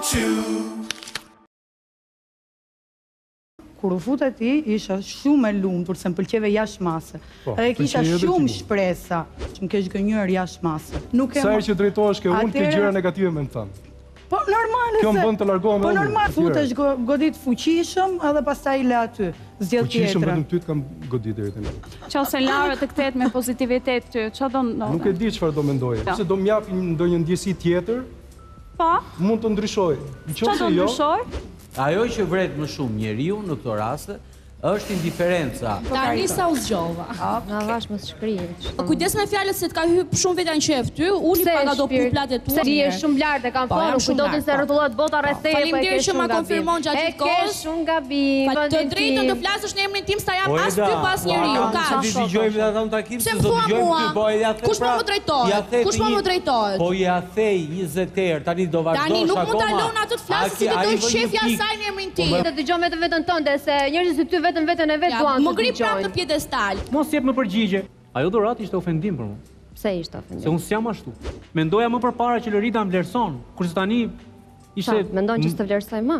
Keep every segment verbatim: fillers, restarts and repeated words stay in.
Kur u futa ti, isha shumë e lumtur, se më pëlqeve jashtë mase. Edhe kisha shumë shpresa që më kesh gënjur jashtë mase. Sa herë që drejtohesh ke unë, ke gjëra negative me më thënë. Po normal, kjo më bën të largohem me unë. Po normal, futesh godit fuqishëm edhe pastaj le aty. Zgjedh tjetrën. Fuqishëm vetëm ty të kam godit deri tani. Qose Lara të kthehet me pozitivitet ty, çfarë do ndodhë? Nuk e di çfarë do mendoje. Nëse do më japi ndonjë ndjesi tjetër, po, mund të ndryshoj. Çfarë do ndryshoj? Ajo që vret më shumë njeriu në këto raste është indiferenca. Tani sa u zgjova. Na vash mos shkrihet. Kujdes me fjalët se të ka hyrë shumë vetë në qef ty, uli paga do puplat e tua. Se ti je shumë lart e kam thënë, kujtotin se rrotullohet bota rreth teje. Faleminderit që ma konfirmon gjatë gjithë kohës. Ke shumë gabim. Të drejtën të flasësh në emrin tim, sa jam as ty pas njeriu. Ka. Ti dëgjojmë edhe atë takim se do dëgjojmë ty, po ja the. Kush më drejtohet? Kush më drejtohet? Po ja thej njëzet herë, tani do vazhdosh akoma. Tani nuk mund ta lën atë të flasë si vetëm shefja e saj në emrin tim. Të dëgjojmë vetëm veten tënde se njerëzit si ty vetëm veten e vet duan të dëgjojnë. Më ngri prapë në pjedestal. Mos jep më përgjigje. Ajo dhuratë ishte ofendim për mua. Pse ishte ofendim? Se unë s'jam ashtu. Mendoja më përpara që Lorita më vlerëson, kurse tani ishte mendon që s'të vlerësoj më?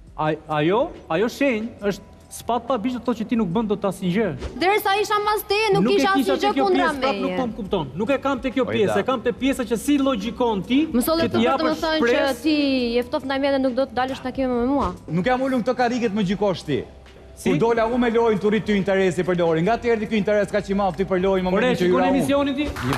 Ajo, ajo shenjë është spat pa biç të thotë që ti nuk bën dot asnjë gjë. Derisa isha mbas teje, nuk kisha asnjë gjë kundra meje. Nuk po më kupton. Nuk e kam te kjo pjesë, e kam te pjesa që si logjikon ti. Më solli të për të më thënë që ti je ftoft ndaj meje dhe nuk do të dalësh takime me mua. Nuk jam ulur këto karriget më gjikosh ti. Kur dola unë me lojën të rritë ty interesi për lojën. Nga të erdi kjo interes ka që i malë ti për lojën, më më që jura unë. emisionin ti? Një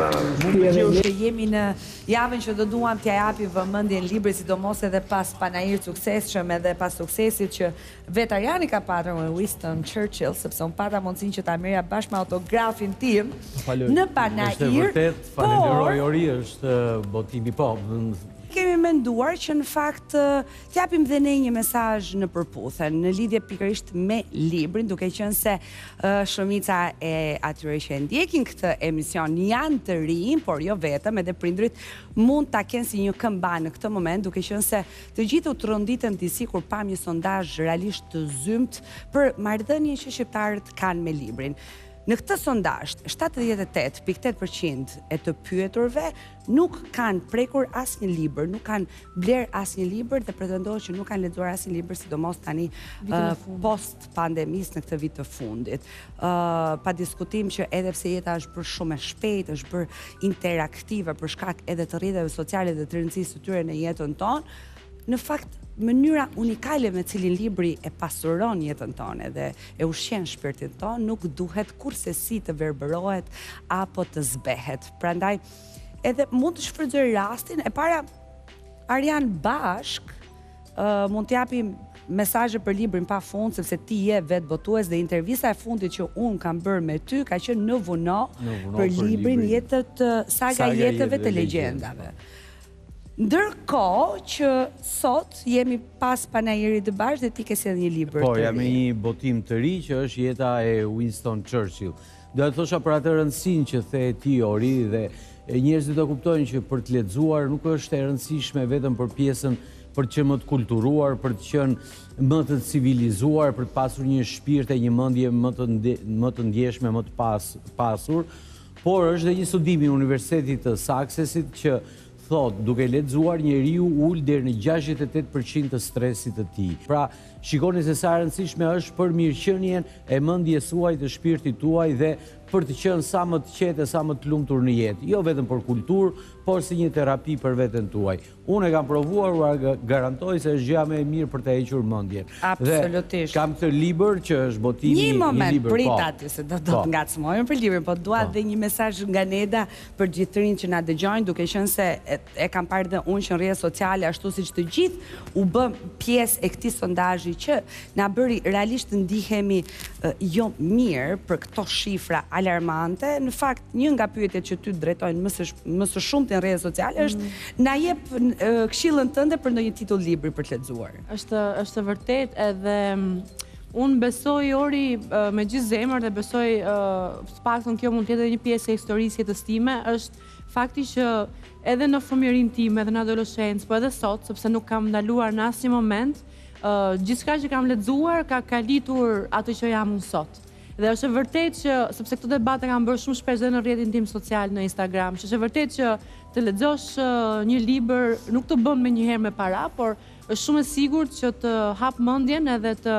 përqarë. Jemi në javën që do duam t'ja japi vëmendjen libri, sidomos edhe pas panajir suksesshëm edhe pas suksesit që vetë Ariani ka patër me Winston Churchill, sepse unë pata mundësin që ta merja bashkë me autografin tim në panajir, por... Falenderoj Ori, është botimi po. Kemi menduar që në fakt t'japim dhe ne një mesazh në përputhen, në lidhje pikërisht me librin, duke qenë se shumica e atyre që ndjekin këtë emision janë të rinj, por jo vetëm, edhe prindrit mund ta kenë si një këmbë në këtë moment, duke qenë se të gjithë u tronditën disi kur pam një sondazh realisht të zymt për marrëdhënien që shqiptarët kanë me librin. Në këtë sondazh, shtatëdhjetë e tetë pikë tetë përqind e të pyeturve nuk kanë prekur asnjë libër, nuk kanë bler asnjë libër dhe pretendohet që nuk kanë lexuar asnjë libër, sidomos tani post pandemisë në këtë vit të fundit. Pa diskutim që edhe pse jeta është bërë shumë e shpejtë, është bërë interaktive për shkak edhe të rrjeteve sociale dhe të rëndësisë së tyre në jetën tonë, në fakt mënyra unikale me cilin libri e pasuron jetën tonë dhe e ushqen shpirtin tonë nuk duhet kurse si të verbërohet apo të zbehet. Prandaj edhe mund të shfrytëzoj rastin e para Arian bashk mund t'japim mesazhe për librin pa fund, sepse ti je vetë botues dhe intervista e fundit që unë kam bërë me ty ka qenë në vuno për librin jetët saga jetëve të legjendave. Ndërkohë që sot jemi pas panajirit të bashkë dhe ti ke sjellë një libër të ri. Po, jam me një botim të ri që është jeta e Winston Churchill. Do të thosha për atë rëndësinë që the ti Ori dhe njerëzit të kuptojnë që për të lexuar nuk është e rëndësishme vetëm për pjesën për të qenë më të kulturuar, për të qenë më të civilizuar, për të pasur një shpirt e një mendje më të më të ndjeshme, më të pasur, por është edhe një studim i Universitetit të Successit që thot, duke lexuar njeriu ul deri në gjashtëdhjetë e tetë përqind të stresit të tij. Pra, shikoni se sa e rëndësishme është për mirëqenien e mendjes suaj, të shpirtit tuaj dhe për të qenë sa më të qetë e sa më të lumtur në jetë, jo vetëm për kulturë, por si një terapi për veten tuaj. Unë e kam provuar, u garantoj se është gjëja më e mirë për të hequr mendjen. Absolutisht. Kam këtë libër që është botimi i libër. Një moment, prit po. aty se do të ngacmojmë për librin, po dua dhe një mesazh nga Neda për gjithë rinj që na dëgjojnë, duke qenë se e, e kam parë dhe unë që në rrjetet sociale ashtu siç të gjithë u bë pjesë e këtij sondazhi që na bëri realisht të ndihemi uh, jo mirë për këto shifra alarmante. Në fakt, një nga pyetjet që ty drejtojnë më së më së shumti në rrjetet sociale është mm. na jep uh, këshillën tënde për ndonjë titull libri për të lexuar. Është është vërtet edhe unë besoj Ori uh, me gjithë zemër dhe besoj uh, paktën kjo mund të jetë një pjesë e historisë jetës time, është fakti që edhe në fëmijërinë time, edhe në adoleshencë, po edhe sot, sepse nuk kam ndaluar në asnjë moment, uh, gjithçka që kam lexuar ka kalitur atë që jam unë sot. Dhe është e vërtet që, sepse këto debate kanë bërë shumë shpesh dhe në rrjetin tim social në Instagram, që është e vërtet që të lexosh një libër nuk të bën me njëherë me para, por është shumë e sigurt që të hap mendjen edhe të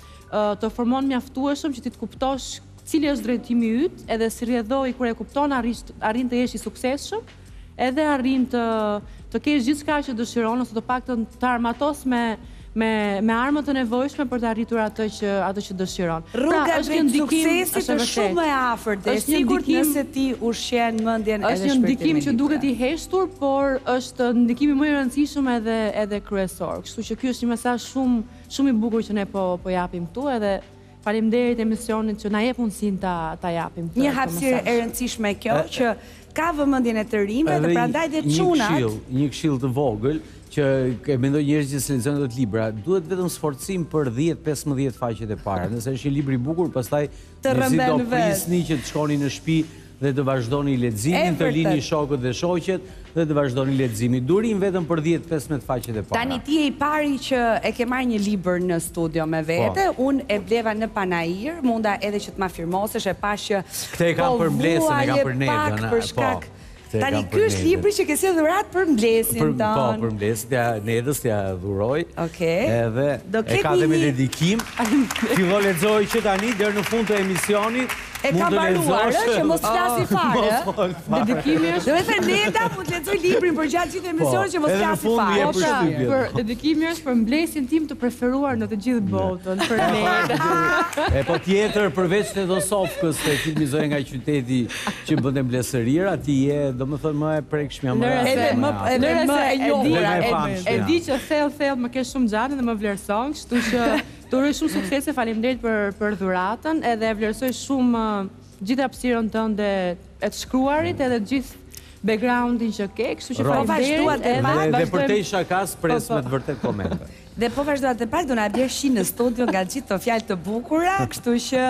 të formon mjaftueshëm që ti të kuptosh cili është drejtimi yt, edhe si rrjedhoi kur e kupton arrin të jesh i suksesshëm, edhe arrin të të kesh gjithçka që dëshiron ose të paktën të armatos me me me armët e nevojshme për të arritur atë që atë që dëshiron. Rruga drejt suksesit është shumë e afërt dhe sigurt nëse ti ushqen mendjen edhe shpirtin. Është një ndikim që duket i heshtur, por është ndikimi më i rëndësishëm edhe edhe kryesor. Kështu që ky është një mesazh shumë shumë i bukur që ne po po japim këtu, edhe faleminderit emisionit që na jep mundësinë ta ta japim këtë. Një hapësirë e rëndësishme kjo që ka vëmendjen e të rinjve dhe prandaj dhe çunat. Një këshill, një këshill të vogël që e mendoj njerëzit që lexojnë ato libra, duhet vetëm sforcim për dhjetë pesëmbëdhjetë faqet e para. Nëse është një libër i bukur, pastaj njerëzit do prisni që të shkoni në shtëpi dhe të vazhdoni leximin, të lini shokët dhe shoqet dhe të vazhdoni leximin. Durim vetëm për dhjetë pesëmbëdhjetë faqet e para. Tani ti je i pari që e ke marrë një libër në studio me vete, unë e bleva në Panair, munda edhe që të ma firmosesh, e pash që Këte e kam për mblesin, e kam për nedën. Tani ky është libri që ke si dhurat për mblesin tonë. Po, për mblesin, nedës t'ja dhuroj. Okej. Edhe e ka dhe me dedikim. Fillo lexoj që tani, deri në fund të emisionit, e ka mbaruar, që mos flasi fare. Dedikimi është... Do me thënë, Neda mund të lexoj librin për gjatë gjithë emisionit që mos flasi fare. Për dedikimi është për mblesin tim të preferuar në të gjithë botën, për Neda. E po tjetër, përveç të Dosofkës, të filmizoj nga qyteti që bënde mbleserir, ati je, do më thënë, më e prekshmja, më e edhe më e njohura. E di që thellë thellë më ke shumë gjatë dhe më vlerëson, kështu që të uroj shumë suksese, faleminderit për për dhuratën, edhe e vlerësoj shumë gjithë hapësirën tënde e të shkruarit, edhe gjithë backgroundin që ke, kështu që faleminderit. Dhe për te i shakas, pres me të vërtet komente. Dhe po vazhdoat të pak, do na bjerë shi në studio nga gjithë të fjalë të bukura, kështu që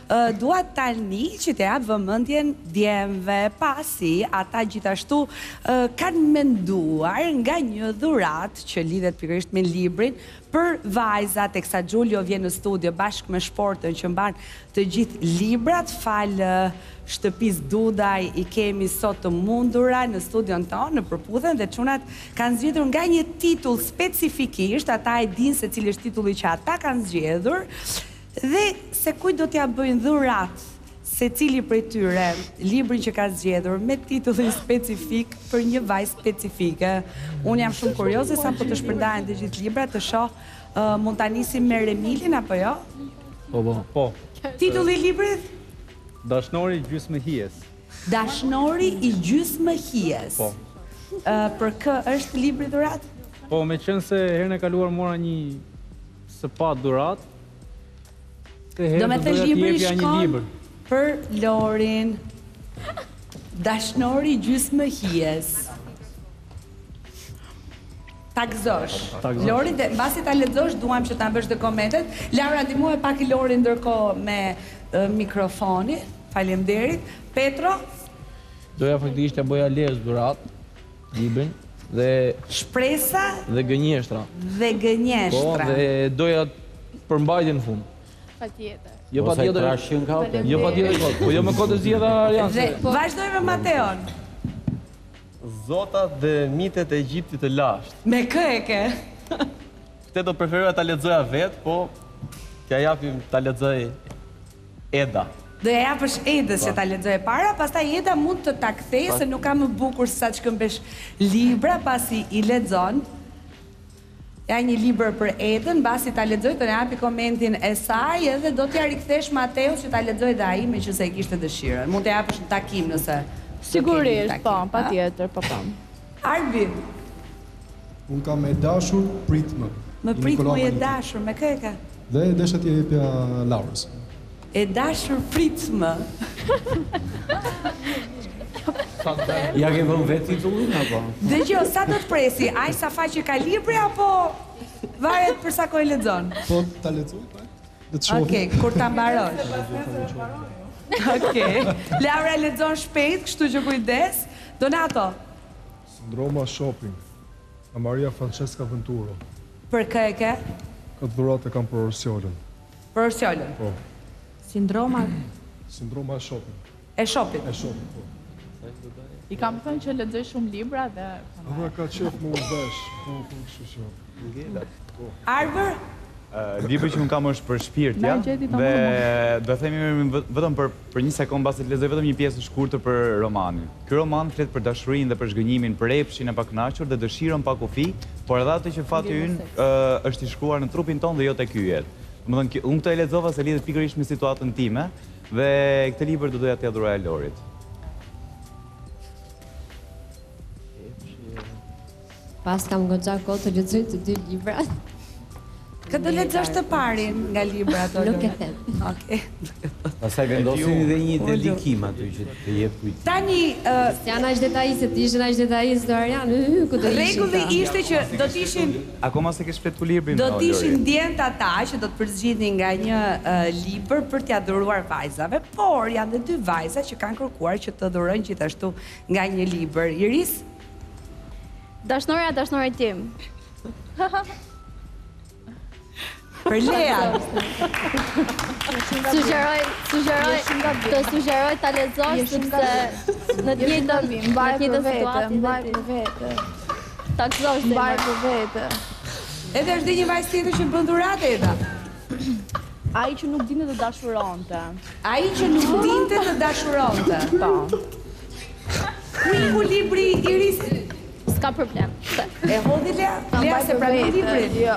dua tani që të japë vëmendjen djemve, pasi ata gjithashtu kanë menduar nga një dhuratë që lidhet pikërisht me librin për vajzat, teksa Gjulio vjen në studio bashkë me Shportën që mban të gjithë librat, falë shtëpis Dudaj i kemi sot të mundura në studion tonë, në përpudhen, dhe çunat kanë zgjedhur nga një titull specifikisht, ata e dinë se cili është titulli që ata kanë zgjedhur, dhe se kujt do t'ja bëjnë dhurat se cili prej tyre librin që ka zgjedhur me titullin specifik për një vajzë specifike. Unë jam shumë kurioze sa po të shpërndahen të gjithë librat, të shoh, mund ta nisim me Remilin apo jo? Po, po. Po. Titulli i librit? Dashnori i gjysmë hijes. Dashnori i gjysmë hijes. Po. Për kë është libri dhurat? Po, me qenë se herën e kaluar mora një sepat dhurat. Do me të libri shkon për Lorin. Dashnori i gjysmë hijes. Ta gëzosh. Lori, dhe mbasi ta lexosh, duam që ta bësh dhe komentet. Laura, ndihmo e pak i Lori ndërkohë me mikrofoni. Faleminderit. Petro? Doja faktikisht ja bëja lesh dhurat, librin, dhe... Shpresa? Dhe gënjeshtra. Dhe gënjeshtra. Po, dhe doja përmbajtje në fund. Pa tjetër. Jo pa tjetër. Jo pa tjetër, po jo me kodë zjedha alianse. Dhe vazhdojmë Mateon. Zotat dhe mitet e Egjiptit të lashtë. Me kë e ke? Këtë do preferoja ta lexoja vetë, po t'ja japim ta lexoj Eda. Do ja japësh Edës që ta lexoj para, pastaj Eda mund të ta kthejë se nuk ka më bukur se sa të shkëmbesh libra pasi i lexon. Ja një libër për Edën, mbasi ta lexoj të na japi komentin e saj edhe do t'ja rikthesh Mateus që ta lexoj dhe ai meqense e kishte dëshirën. Mund të japësh në takim nëse sigurisht, po, patjetër, po po. Arbi. Unë kam e dashur pritmë. Më pritmë e dashur, me kë e ka? Dhe e desha t'ja jepja Laurës. E dashur pritmë. Ja ke vënë vetë titullin apo? Dëgjoj, sa do të presi? Ai sa faqe ka libri apo varet për sa kohë lexon? Po ta lexoj, do të shohim. Okej, kur ta mbarosh. Okej. Laura lexon shpejt, kështu që kujdes. Donato. Sindroma shopping. Nga Maria Francesca Venturo. Për kë e ke? Këtë dhuratë e kam për Orsiolën. Për Orsiolën. Po. Sindroma? Sindroma e shopit. E shopit? E shopit, po. I kam thënë që lexoj shumë libra dhe... Edhe ka qef më uvesh, po, po, kështu që. Arbër? Libri që unë kam është për shpirtja dhe do themi vetëm për një sekond basi të lexoj vetëm një pjesë të shkurtër për romanin. Ky roman flet për dashurinë dhe për zgënjimin, për epshin e pakënaqur dhe dëshirën pa kufi, por edhe atë që fati ynë është i shkruar në trupin tonë dhe jo tek ky jetë. Domethënë unë këtë e lexova se lidhet pikërisht me situatën time dhe këtë libër do doja t'ia dhuroja Lorit. Pas kam goxha kohë të lexoj të dy librat. Këtë do lexosh të parin nga librat ato. Nuk e them. Okej. Pastaj vendosin edhe një dedikim aty që të jep kujt. Tani, janë aq detajiste, ti ishin aq detajiste Arian, ku do ishin? Rregulli ishte që do të ishin akoma se ke shpletur librin. Do të ishin ndjent ata që do të përzgjidhin nga një libër për t'ia dhuruar vajzave, por janë edhe dy vajza që kanë kërkuar që të dhurojnë gjithashtu nga një libër. Iris? Dashnorja, dashnorit tim. Për Lea. Sugjeroj, sugjeroj, të sugjeroj ta lexosh sepse në të njëjtën mbaj në të për njëjtën vete, situatë mbaj për vete. Ta gëzosh mbaj për vete. Edhe është dhe një vajzë tjetër që bën dhuratë Eda. Ai që nuk dinte të dashuronte. Ai që nuk dinte të dashuronte. Po. Ku i ku libri Iris? S'ka problem. E hodhi Lea? Lea se pranon librin? Jo.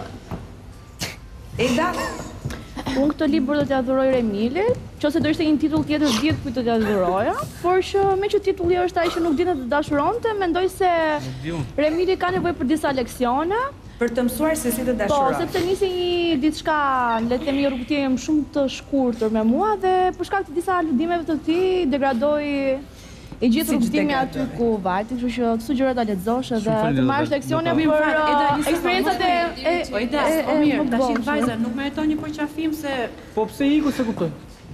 Eda? Unë këtë libër do t'ja dhuroj Remilit, qose do ishte një titull tjetër diet kujt do t'ja dhuroja, por që me që titulli është ai që nuk dinte të dashuronte, mendoj se Remili ka nevojë për disa leksione. Për të mësuar se si të dashuron. Po, sepse nisi një diçka, le të themi, rrugëtim shumë të shkurtër me mua dhe për shkak të disa aludimeve të tij degradoi e gjithë rrugëtimi aty ku vajti, kështu që të sugjeroj ta lexosh edhe të marrësh leksione për eksperiencat e Po i das, po mirë, tashin vajza nuk meriton një përqafim se Po pse iku se kuptoj?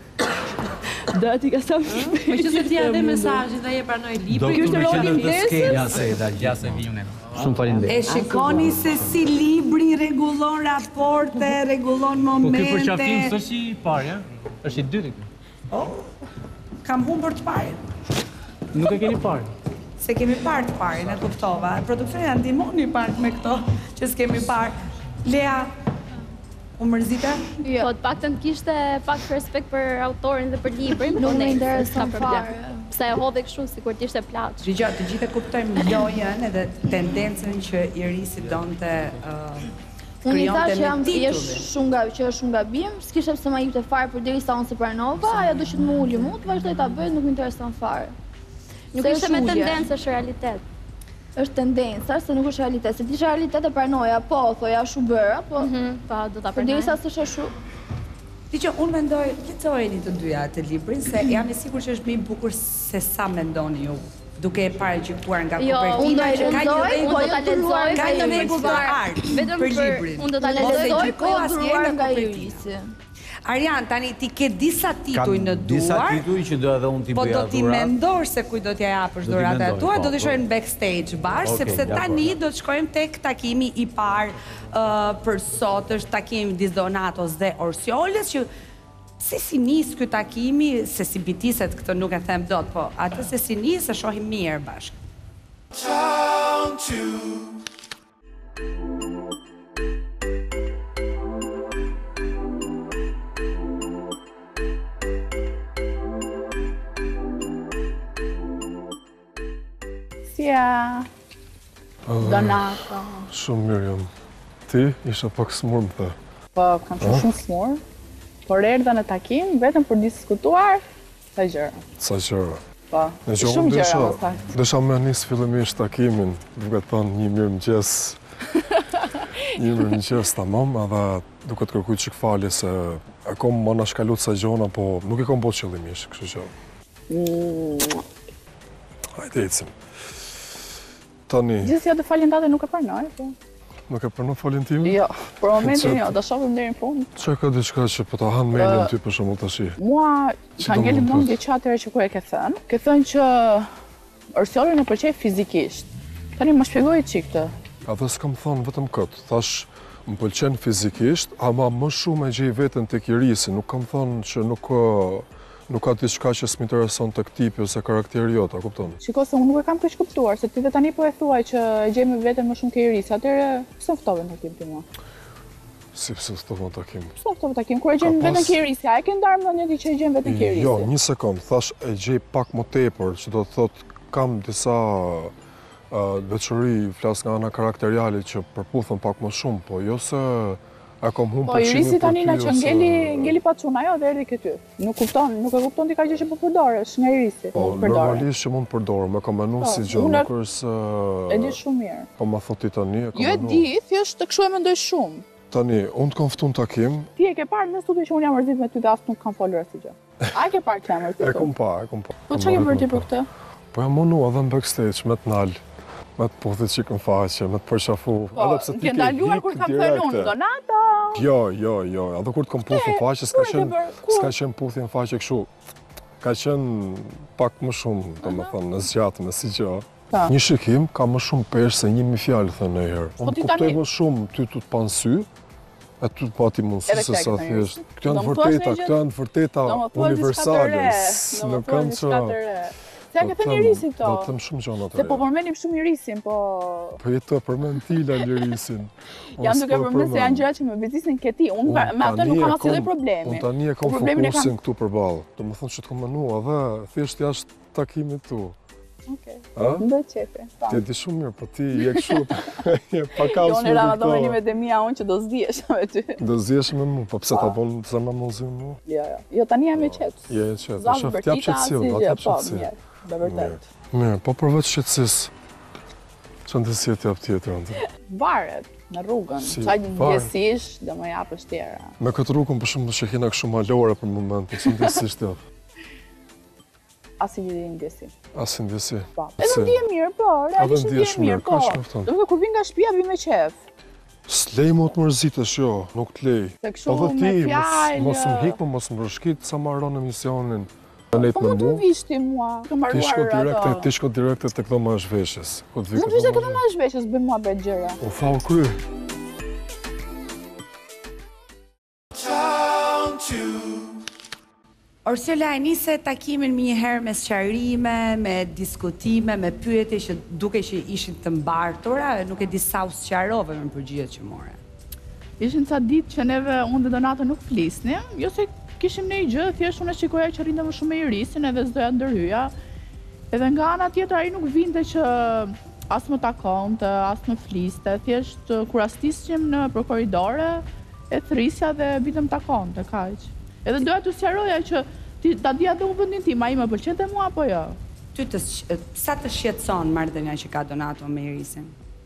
Do t'i ka sa shpejt. Me që se t'ja dhe mesazhin dhe je pranoj libri. Ky është roli i tesës. Ja se Eda, ja se vijunë. Shumë faleminderit. E shikoni se si libri rregullon raporte, rregullon momente. Po ky përqafim s'është i parë, ëh? Është i dytë ky. Oh, kam humbur të parë. Nuk e keni parë. Se kemi parë të parë, e kuptova. Produksioni na ndihmoni pak me këto që s'kemi parë. Lea, u mërzita? Jo. Po të paktën kishte pak respekt për autorin dhe për librin. Nuk më intereson fare. Pse e hodhi kështu sikur të ishte plaç. Dgjoj, të gjithë e kuptojmë lojën edhe tendencën që Irisi donte Unë i tha që jam shumë nga që është shumë gabim, s'kishte pse ma jepte fare përderisa unë se pranova, ajo do që të më uli mua, të vazhdoj ta bëj, nuk më intereson fare. Nuk ishte me tendencë, është realitet. Është tendenca, se nuk është realitet. Se ti është realitet e pranoja, po, thoja shu bërë, po... Pa, do t'a pranoj. Përderisa s'është shu... Ti që unë mendoj, lexojeni të dyja të librin, se jam e sigurt që është më i bukur se sa mendoni ju. Duke e paraqituar nga kopertina që ka një rregull, ta lexoj, ka një rregull të artë vetëm për librin. Unë do ta lexoj, po asnjëherë nga Irisi. Arian, tani ti ke disa tituj në duar. Disa tituj që do edhe unë t'i bëja dhurat. Po do t'i mendosh se kujt do t'ja japësh dhuratat e tua, do të shkojmë backstage bash, sepse tani do të shkojmë tek takimi i parë për sot, është takimi midis Donatos dhe Orsioles, që se si nis ky takimi, se si bitiset këtë nuk e them dot, po atë se si nis e shohim mirë bashkë. Ja, Donato. Shumë mirë jam. Ti isha pak smur më the. Po, kam shumë shumë smur. Por erdha në takim vetëm për diskutuar sa gjëra. Sa gjëra. Po, shumë gjëra më pak. Desha me nis fillimisht takimin, duke thënë një mirë mëngjes. Një mirë mëngjes tamam, edhe duke të kërkuar çik falje se e kom më na shkalut sa gjona, po nuk e kom bërë qëllimisht, kështu që. Hajde ecim. Tani... Gjithë jo të falin tate nuk e pranoj, po. Nuk e pranoj falin time? Jo, për momentin jo, do shohim deri në fund. Që ka diçka që po ta hanë menin ty për shembull tash? Mua ka ngelim mendje që atëherë që kur e ke thënë, ke thënë që Orsiolin e pëlqej fizikisht. Tani më shpjegoj çik këtë. Edhe s'kam thonë vetëm këtë, thash më pëlqen fizikisht, ama më shumë e gjej veten tek Irisi, nuk kam thonë që nuk nuk ka diçka që s'mintereson tek tipi ose karakteri jot, a kupton? Shiko, se unë nuk e kam kaq kuptuar, se ti dhe tani po e thuaj që e gjej me veten më shumë ke Irisi, atëherë pse ftove në takim ti mua? Si pse ftove në takim? Pse ftove në takim? Kur e gjen veten ke Irisi, a e ke ndarë mendjen ti që e gjen veten ke Irisi? Jo, një sekond, thash e gjej pak më tepër, që do të thotë kam disa veçori, flas nga ana karakteriale që përputhen pak më shumë, po jo se e kom humbur po Irisi tani na që ngeli ngeli pa çuna ajo dhe erdhi këty. Nuk kupton, nuk e kupton ti ka gjë që po përdoresh nga Irisi. Po normalisht që mund të përdor, më kam menuar si gjë, nuk është e di shumë mirë. Po ma thot ti tani, e kam menuar. Jo e di, thjesht të kështu e mendoj shumë. Tani, unë të kam ftuar takim. Ti e ke parë në studio që unë jam mërzitur me ty dhe as nuk kam folur asgjë gjë. A e ke parë që jam mërzitur? E kam pa, e kam pa. Po çfarë ke bërë ti për këtë? Po jam munu edhe në backstage me të nal. Me të puthit që këm faqe, me të përqafu. Po, ke ndaluar kur kam thënë unë, Donato? Jo, jo, jo, edhe kur të kom puthë në faqe, s'ka qenë puthë në faqe këshu. Ka qenë pak më shumë, do me thënë, në zgjatë, me si gjë. Një shikim ka më shumë pesh se një mi fjallë, thënë e herë. Unë kuptoj më shumë ty të të panë sy, e ty të pati mundësi se sa thjesht. Këtë janë vërteta, këtë janë vërteta universales. Në kam që... Se a ke thënë Irisin këto? Do të them shumë gjona të reja. Se po përmendim shumë Irisin, po... Po jetë të përmend tila Irisin. Jam duke përmend se janë gjëra që më vizisin ke ti. Unë me ato nuk kam asnjë problemi. Unë tani e kam fokusin këtu përballë. Do të thonë që të kom menua edhe thjesht jashtë takimit tu. Okej. Ndoj qefi. Ti e di shumë mirë, po ti je kështu. Je pa kaos. Jo, në Ramadan veni me demia unë që do zdihesh me ty. Do zdihesh me mua, po pse ta bën zemra muzin mua? Jo, jo. Jo, tani jam e qetë. Je e qetë. Shoh ti jap qetësi, ti jap qetësi. Dhe vërtet. Mirë, po përveç shqetësisë, që ndësi e t'jap tjetër ndër? Varet, në rrugën, qaj ndjesish dhe më japësh tjera. Me këtë rrugën për shumë që kena kështu malore për momentin, që ndjesish t'jap? Asi një ndjesi. Asi ndjesi. Edhe ndje mirë, po, realisht ndje mirë, po. Dhe kur vin nga shtëpia, vi me qef. S'lej mo të mërzitësh, jo, nuk t'lej. Se kështu me fjallë... Mos më hikë, mos më rëshkit, sa marron emisionin. Po mund të vishti mua, të marruar ato. Ti shko direkte të këto më është veshës. Mund të vishte këto më është veshës, bëj mua bëjt gjëra. U thau kry. Ursula e nise takimin më njëherë me sqarime, me diskutime, me pyetje që duke që ishin të mbartura, nuk e di sa u sqarove me përgjigjet që more. Ishin ca ditë që neve unë dhe Donato nuk flisnim, jo se kishim në i gjë, thjesht unë e shikoja që rinde më shumë me Irisin edhe s'doja ndërhyja. Edhe nga ana tjetër ai nuk vinte që as më takonte, as më fliste, thjesht kur astisqim në për korridore, e thrisja dhe vitëm takonte, kaq. Edhe doja t'u sqaroja që ta dija dhe u vendin tim, ai më pëlqente mua apo jo. Ty të sa të shqetëson marrëdhënia që ka Donato me Irisin?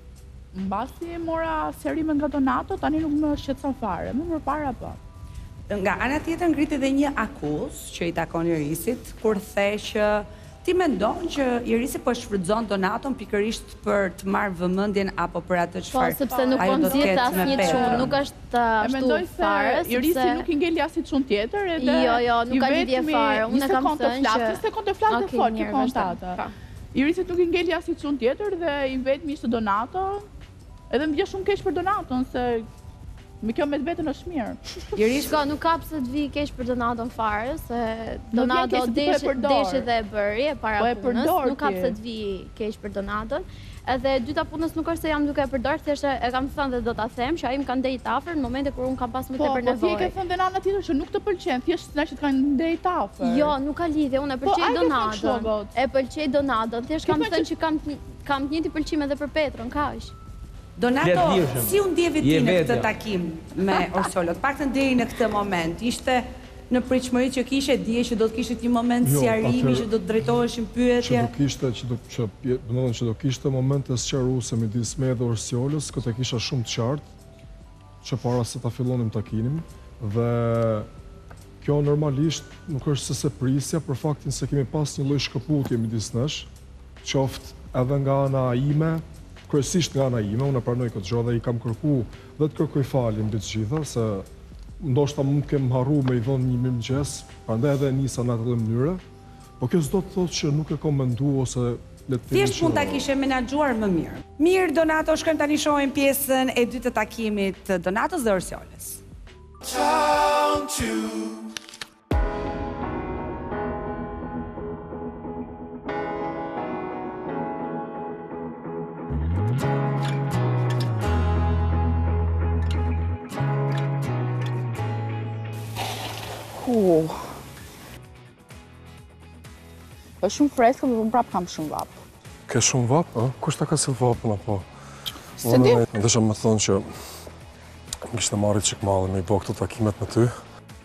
Mbasi mora sqarime nga Donato, tani nuk më shqetëson fare, më përpara po. Nga ana tjetër ngrit edhe një akuzë që i takon Irisit, kur the që ti mendon që Irisi po shfrytëzon Donaton pikërisht për të marrë vëmendjen apo për atë çfarë. Po, sepse nuk po nxjerr asnjë çun, nuk është ashtu fare, sepse Irisi nuk i ngeli asnjë çun tjetër edhe Jo, jo, nuk ka lidhje fare. Unë kam thënë që një sekondë të flas dhe fol që kontata. Irisi nuk i ngeli asnjë çun tjetër dhe i vetmi ishte Donato. Edhe më bie shumë keq për Donaton se me kjo me të vetën është mirë. Irish ka nuk ka pse të vi keq për Donaton fare, se Donato deshi dhe e bëri e para punës, nuk ka pse të vi keq për Donaton. Edhe dyta punës nuk është se jam duke e përdorë, thjesht e kam thënë dhe do ta them që ai më ka ndejt afër në momente kur unë kam pas më tepër nevojë. Po, po ti e ke thënë dhe në anën tjetër që nuk të pëlqen, thjesht na që të kanë ndejt afër. Jo, nuk ka lidhje, unë e pëlqej Donaton. E pëlqej Donaton, thjesht kam thënë që kam kam të njëjtin pëlqim edhe për Petron, kaq. Donato, si u ndjeve ti në këtë takim me Ursula? Të paktën deri në këtë moment, ishte në pritshmëri që kishe dije që do të kishte një moment sqarimi, që do të drejtoheshin pyetje? Që do kishte, që do që do të thonë që do kishte momente sqaruese midis me dhe Ursolës, këtë kisha shumë të qartë, që para se ta fillonim takimin, dhe kjo normalisht nuk është se se prisja për faktin se kemi pas një lloj shkëputje midis nesh, qoftë edhe nga ana ime, kryesisht nga ana ime, unë e pranoj këtë gjë dhe i kam kërku dhe të kërkoj falje mbi të gjitha, se ndoshta mund të kem harru me i dhënë një mirëmëngjes, prandaj edhe nisa në atë mënyrë, po kjo s'do të thotë që nuk e kam menduar ose Thjesht mund ta kishe menaxhuar më mirë. Mirë, Donato, shkojmë tani shohim pjesën e dytë të takimit të Donatos dhe Orsioles. Town two. Uh. Është shumë freskë, dhe unë prapë kam shumë vapë. Ke shumë vapë, a? Kush ta ka si vapën, apo? Se di? Më desha me thonë që më kishte marrë qik malë me i bo këto takimet me ty.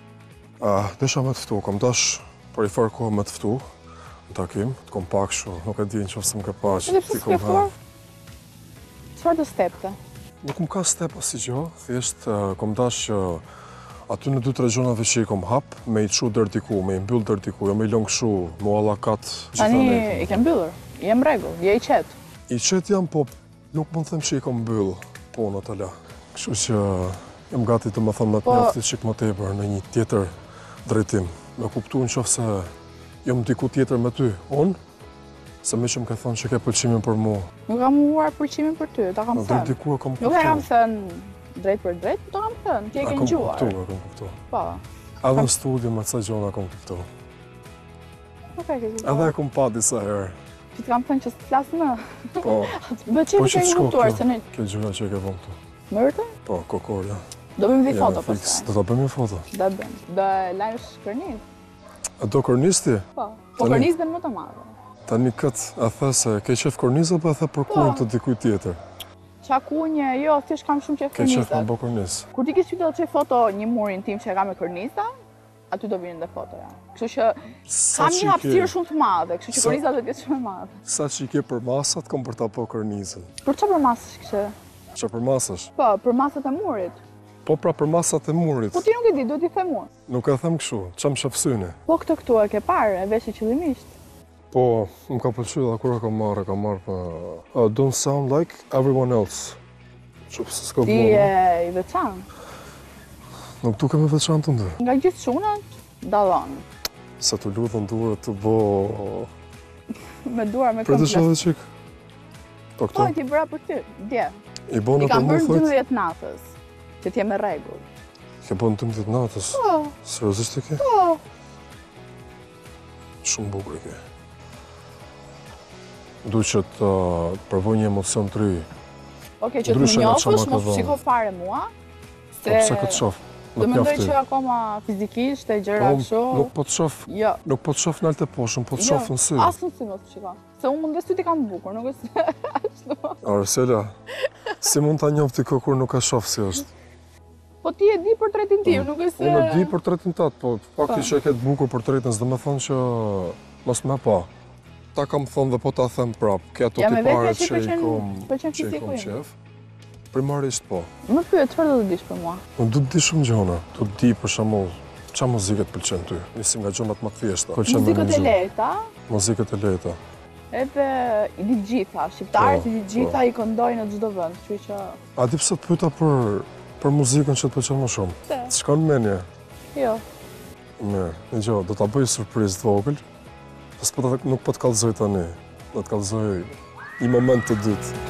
Desha me të ftu, kom dash për i farë kohë me të ftu në takim, të kom pak shu, nuk e di në që fësë më ka pa që ti kom ha. Qëfar të stepte? Nuk më ka step asë i gjo, thjesht kom dash që aty në dy të regionave që i kom hap, me i qu dërë diku, me i mbyll dërë diku, jo me i longë shu, mu alakat gjitha Tani nejtë. i kem mbyllur, jem regull, je i qetë. I qetë jam, po nuk më të them që i kom mbyll punët ala. Kështu që jem gati të më thëmë me të mjafti qik më tepër në një tjetër drejtim. Me kuptu në qofë se jam diku tjetër me ty, unë, se me që më ke thonë që ke pëlqimin për mu. Nuk kam uar pëlqimin për ty, ta kam Në thënë. drejt diku e kom kuptu. Nuk e kam thënë drejt për drejt, po ta kam thënë, ti e ke ngjuar. A kom kuptu, a kom kuptu. Po. Edhe në studio me ca gjona kom kuptu. Nuk e ke kuptuar. Edhe e kom pa disa herë. Ti të kam thënë që s'të flasë në. Po. Bë që ti ke kuptuar se ne... Kjo gjëra që e ke vëmë këtu. Mërte? Po, kokorja. Do bëjmë dhe foto për se. Do të bëjmë një foto. Do bëjmë. Do lajmësh kërnis? A do kërnisti? Po. Po kërnis dhe në më të madhe. Tani këtë, a the se ke qef kërnis apo a the për kunjë të dikuj tjetër? Qa kunje, jo, thjesht kam shumë qef Ke qef kërnisat. me bo kërnis? Kur ti kishë do të qef foto një murin tim që e ka me kërnisa, aty do vinë dhe fotoja. Kështu që kam një hapësirë shumë të madhe, kështu që kërnisa do t'jetë shumë e madhe. Sa që i ke për masat, kom për ta po kërnisën. Për qa për masës kështë? Qa për masash? Po, për masat e murit. Po pra për masat e murit. Po ti nuk e di, duhet i the mua. Nuk e them këshu, qa më shafsyni? Po këtë këtu e ke parë, e veshi qëllimisht. Po, më ka pëlqy dhe kur e kam marrë, e kam marrë për... Don't sound like everyone else. Qëpë se s'ka Ti e i veçan. Nuk duke me veçan të ndër. Nga gjithë shunat, dalon. Se të ludhën duhet të bo... Me duar, me Për të komplet. shë dhe qik? Po këto? Po, ti bëra për ty, dje. I bo në I kam për mu bërë thojt? dymbëdhjetë natës, që t'je me regull. Ke bo në dymbëdhjetë natës? Po. Seriozisht e ke? Po. Shumë bukur e ke. Du që të përvoj një emocion të ry. Oke, që të më njofësh, mos shiko fare mua. Po pse këtë shof? Do mendoj që akoma fizikisht e gjëra kështu. Nuk po të shof, Jo. nuk po të shof në altë e poshën, po të shof në sy. Asë në sy mos të shiko. Se unë mundes ty t'i kam bukur, nuk është ashtu. Arsela, si mund t'a njofti kë kur nuk e shof si është? Po ti e di portretin tim, nuk është... Unë e di portretin tatë, po fakti që e ketë bukur portretin, s'do me thonë që mos me pa. Ta kam thonë dhe po ta them prap, ke ato Ja, me tipare vetja që që i pëlqen- kom pëlqen që i fiziku kom im. qef. Primarisht po. Më pyet, çfarë do të dish për mua? Unë du të di shumë gjona, du të di për shembull qa muzikët pëlqen ty, nisim nga gjonat më të thjeshta. Pëlqen me Muzikët e muzikë. lehta, Muzikët e lehta. edhe i di gjitha, shqiptarët Po, i di gjitha, i këndojnë në çdo vend, kështu që... A di pse të pyeta për për muzikën që të pëlqen më shumë? Pse? S'ka në menje. Jo. Mirë, një gjë, do ta bëj surprizë të vogël. Pas po ta nuk po të kallëzoj tani. Do të kallëzoj një moment të dytë.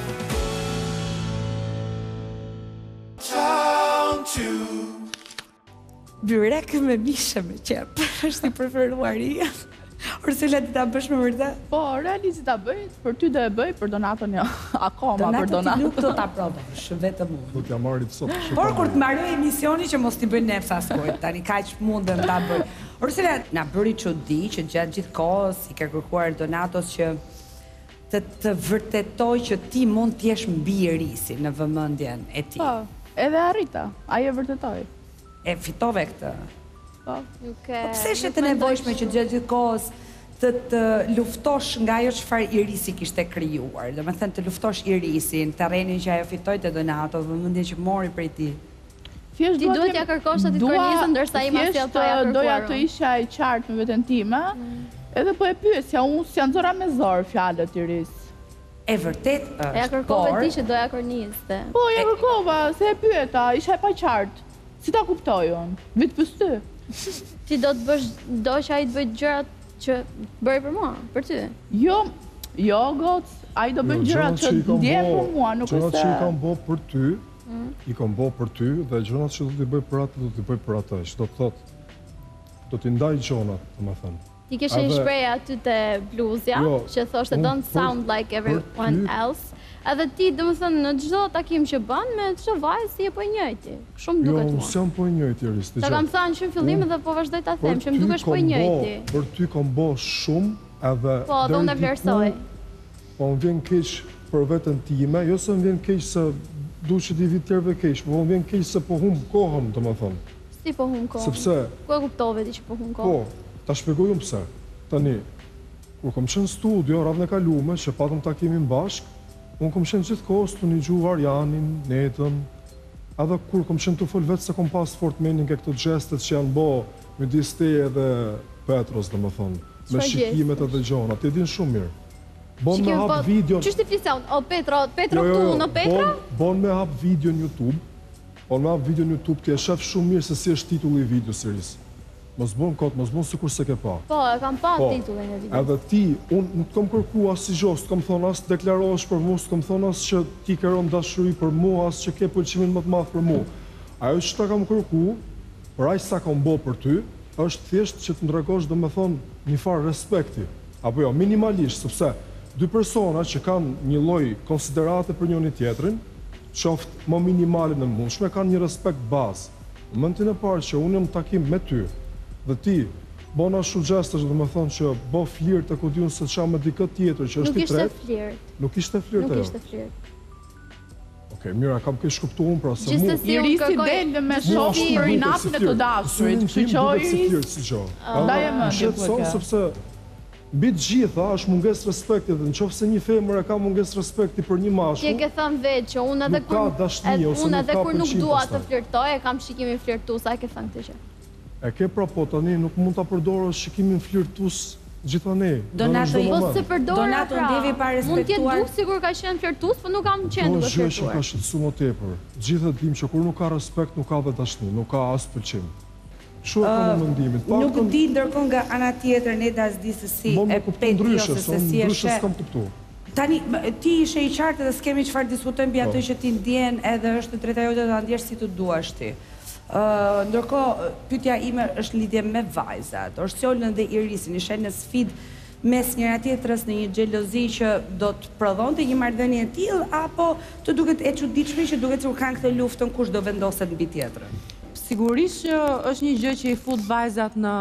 Town two. Byrek me mishe me qep, është i preferuari. Ursula ti ta bësh me vërtet? Po, realisht ta bëj, për ty do e bëj, për Donaton jo. Akoma për Donato ti Donaton. nuk do ta prodhosh, vetëm unë. Do t'ja marrit sot. Por kur të mbaroj emisioni që mos t'i bëj nefsa askujt, tani kaq mundem ta bëj. Ursula na bëri çudi që gjatë gjithë kohës i ka kërkuar Donatos që të të vërtetoj që ti mund të jesh mbi Irisi në vëmendjen e tij. Po, edhe arrita, ai e vërtetoi. E fitove këtë. Po. Nuk e... Po pse është të nevojshme që gjatë gjithë kohës të të luftosh nga ajo çfarë Irisi kishte krijuar, domethënë të luftosh Irisin, terrenin që ajo fitoi te Donato, vëmendjen që mori prej tij. Thjesht Ti duhet t'ja kërkosh atë kërnisën, ndërsa i mas sjell ta ja kërkuar. Doja të isha e qartë me veten time, edhe po e pyesja, unë s'ja nxora me zor fjalët Iris. E vërtet është. E ja kërkove ti që doja kërniste. Po, ja kërkova, se e pyeta, isha e paqartë. Si ta kuptoj unë? Vit pës ty. Ti do të bësh, do që ai të bëjë gjërat që bëri për mua, për ty. Jo, Jo, goc, a i do bën gjërat që ndjenë për mua, nuk është... Gjërat që i kam bo për ty, i kam bo për ty, dhe gjërat që do t'i bëj për atë, do t'i bëj për atë. Që do të thotë, do t'i ndaj gjërat, të më thënë. Ti kishe një shpreh aty te bluzja, që thoshte don't sound like everyone else. Edhe ti, dhe më thënë, në gjdo takim që bën, me çdo vajzë si e po njëjti. Shumë duket mua. Jo, unë s'jam po njëjti, Iris. Ta kam thënë që në fillim dhe po vazhdoj ta them, që më dukesh po njëjti. Për ty kam bo shumë, edhe... Po, dhe unë e vlerësoj. Po, më vjen keq për veten time, jo se më vjen keq se du që t'i vit tjerëve keq, po më vjen keq se po hum kohën, të më thënë. Si po hum kohën? Sepse... Ku e kuptove ti që po hum kohën? Po, ta shpjegoj unë pse. Tani, kur kom qenë studio, radhën e kalume, që patëm takimin bashk, unë kom qenë gjithë kohës të një gjuhë Arjanin, Netën, edhe kur kom qenë të fol vetë se kom pas fort menin ke këto gjestet që janë bo midis teje dhe Petros, dhe më thonë, me shikimet edhe gjona, ti din shumë mirë. Bon me hap video... Qështë ti flisja unë? O, Petro, Petro këtu në Petra? Bon me hap video në YouTube, bon me hap video në YouTube, ti e shef shumë mirë se si është titulli i video series. Mos bon kot, mos bon sikur se ke pa. Po, e kam pa titullin e video. Edhe ti, unë nuk kam kërku as si gjo, s'kam thonë as të deklarohesh për mu, s'kam thonë as që ti keron dashuri për mu, as që ke pëlqimin më të madh për mu. Ajo që ta kam kërku, për aq sa kam bo për ty, është thjesht që të ndregosh dhe me thonë një farë respekti. Apo jo, minimalisht, sepse dy persona që kanë një lloj konsiderate për njëri tjetrin, qoftë më minimale në mundshme, kanë një respekt bazë. Në momentin e parë që unë jam takim me ty, dhe ti bona shumë gjestesh dhe me thonë që bo flirt të ku diun se qa me dikët tjetër që është i tretë. Nuk ishte flirt. Nuk ishte flirt. Okej, mira, kam kësh kuptu unë pra se mu... Irisi delë me shoki për i natin e të dashurit, që që o Iris... Da e më të të sepse bitë gjitha është munges respekti dhe në qofë se një femër e ka munges respekti për një mashu... Kje ke thënë vetë që unë edhe kur nuk dua të flirtoj, e kam shikimin flirtus, a ke thënë këtë që? E ke pra po tani, nuk mund të përdorë shikimin flirtus gjitha ne. Donato, po se përdorë pra, mund t'jetë duke sigur ka qenë flirtus, po nuk kam qenë duke flirtuar. Po zhjeshë ka shqetësu më tepër. Gjithë dim që kur nuk ka respekt, nuk ka dhe dashni, nuk ka as pëlqim. Shu e ka në mëndimit. Nuk di ndërkon nga ana tjetër, ne da s'di se si e peti ose se si e she. Tani, ti ishe i qartë dhe s'kemi qëfar diskutojmë bja të që ti ndjen edhe është drejta jote të ndjesh si të duash ti. Ndërko, pyetja ime është lidhje me vajzat. Orsionën dhe Irisin ishe në sfid mes njëra tjetrës në një xhelozi që do të prodhonte një marrëdhënie e tillë, apo të duket e çuditshme që duket sikur kanë këtë luftën kush do vendoset mbi tjetrën? Sigurisht që është një gjë që i fut vajzat në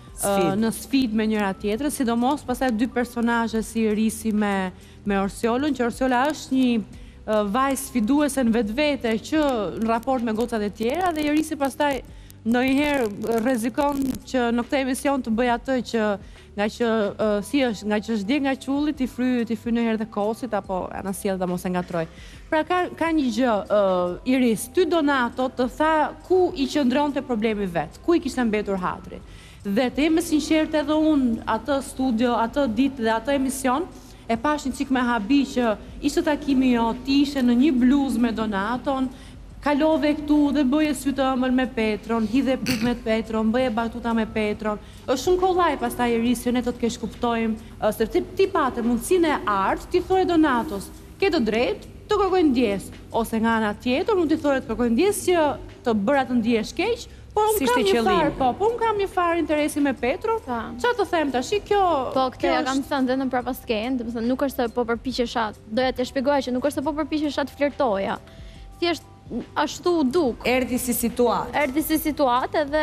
në sfid me njëra tjetrën, sidomos pastaj dy personazhe si Irisi me me Orsionën, që Orsiola është një vajzë sfiduese në vetvete që në raport me gocat e tjera, dhe Irisi pastaj ndonjëherë rrezikon që në këtë emision të bëj atë që nga që si është, nga që është dje nga qulli, ti fry, ti fry ndonjëherë dhe kosit apo ana sjell ta mos e ngatroj. Pra ka ka një gjë, Iris, ty Donato të tha ku i qëndronte problemi vet, ku i kishte mbetur hatri. Dhe të jemi sinqertë edhe unë atë studio, atë ditë dhe atë emision, e pash një qik me habi që ishte takimi jo, ti ishe në një bluz me Donaton, kalove këtu dhe bëje sytë ëmbël me Petron, hidhe pyt me Petron, bëje batuta me Petron. është shumë kollaj pas ta Iris, që ne të të kesh kuptojmë, se ti, ti pate mundësin e artë, ti thore Donatos, ke të drejt, të kërkojnë ndjes, ose nga ana tjetër, mund të thore të kërkojnë ndjes që të bëra të ndjesh keq, po unë kam një farë, po, po unë kam një farë interesi me Petro, qa të them tash, kjo... Po, këtë ja kam thënë dhe në prapasken, nuk është se po përpiqesha, doja të shpjegoja që nuk është se po përpiqesha të flirtoja, thjesht ashtu duk. Erdi si situatë. Erdi si situatë edhe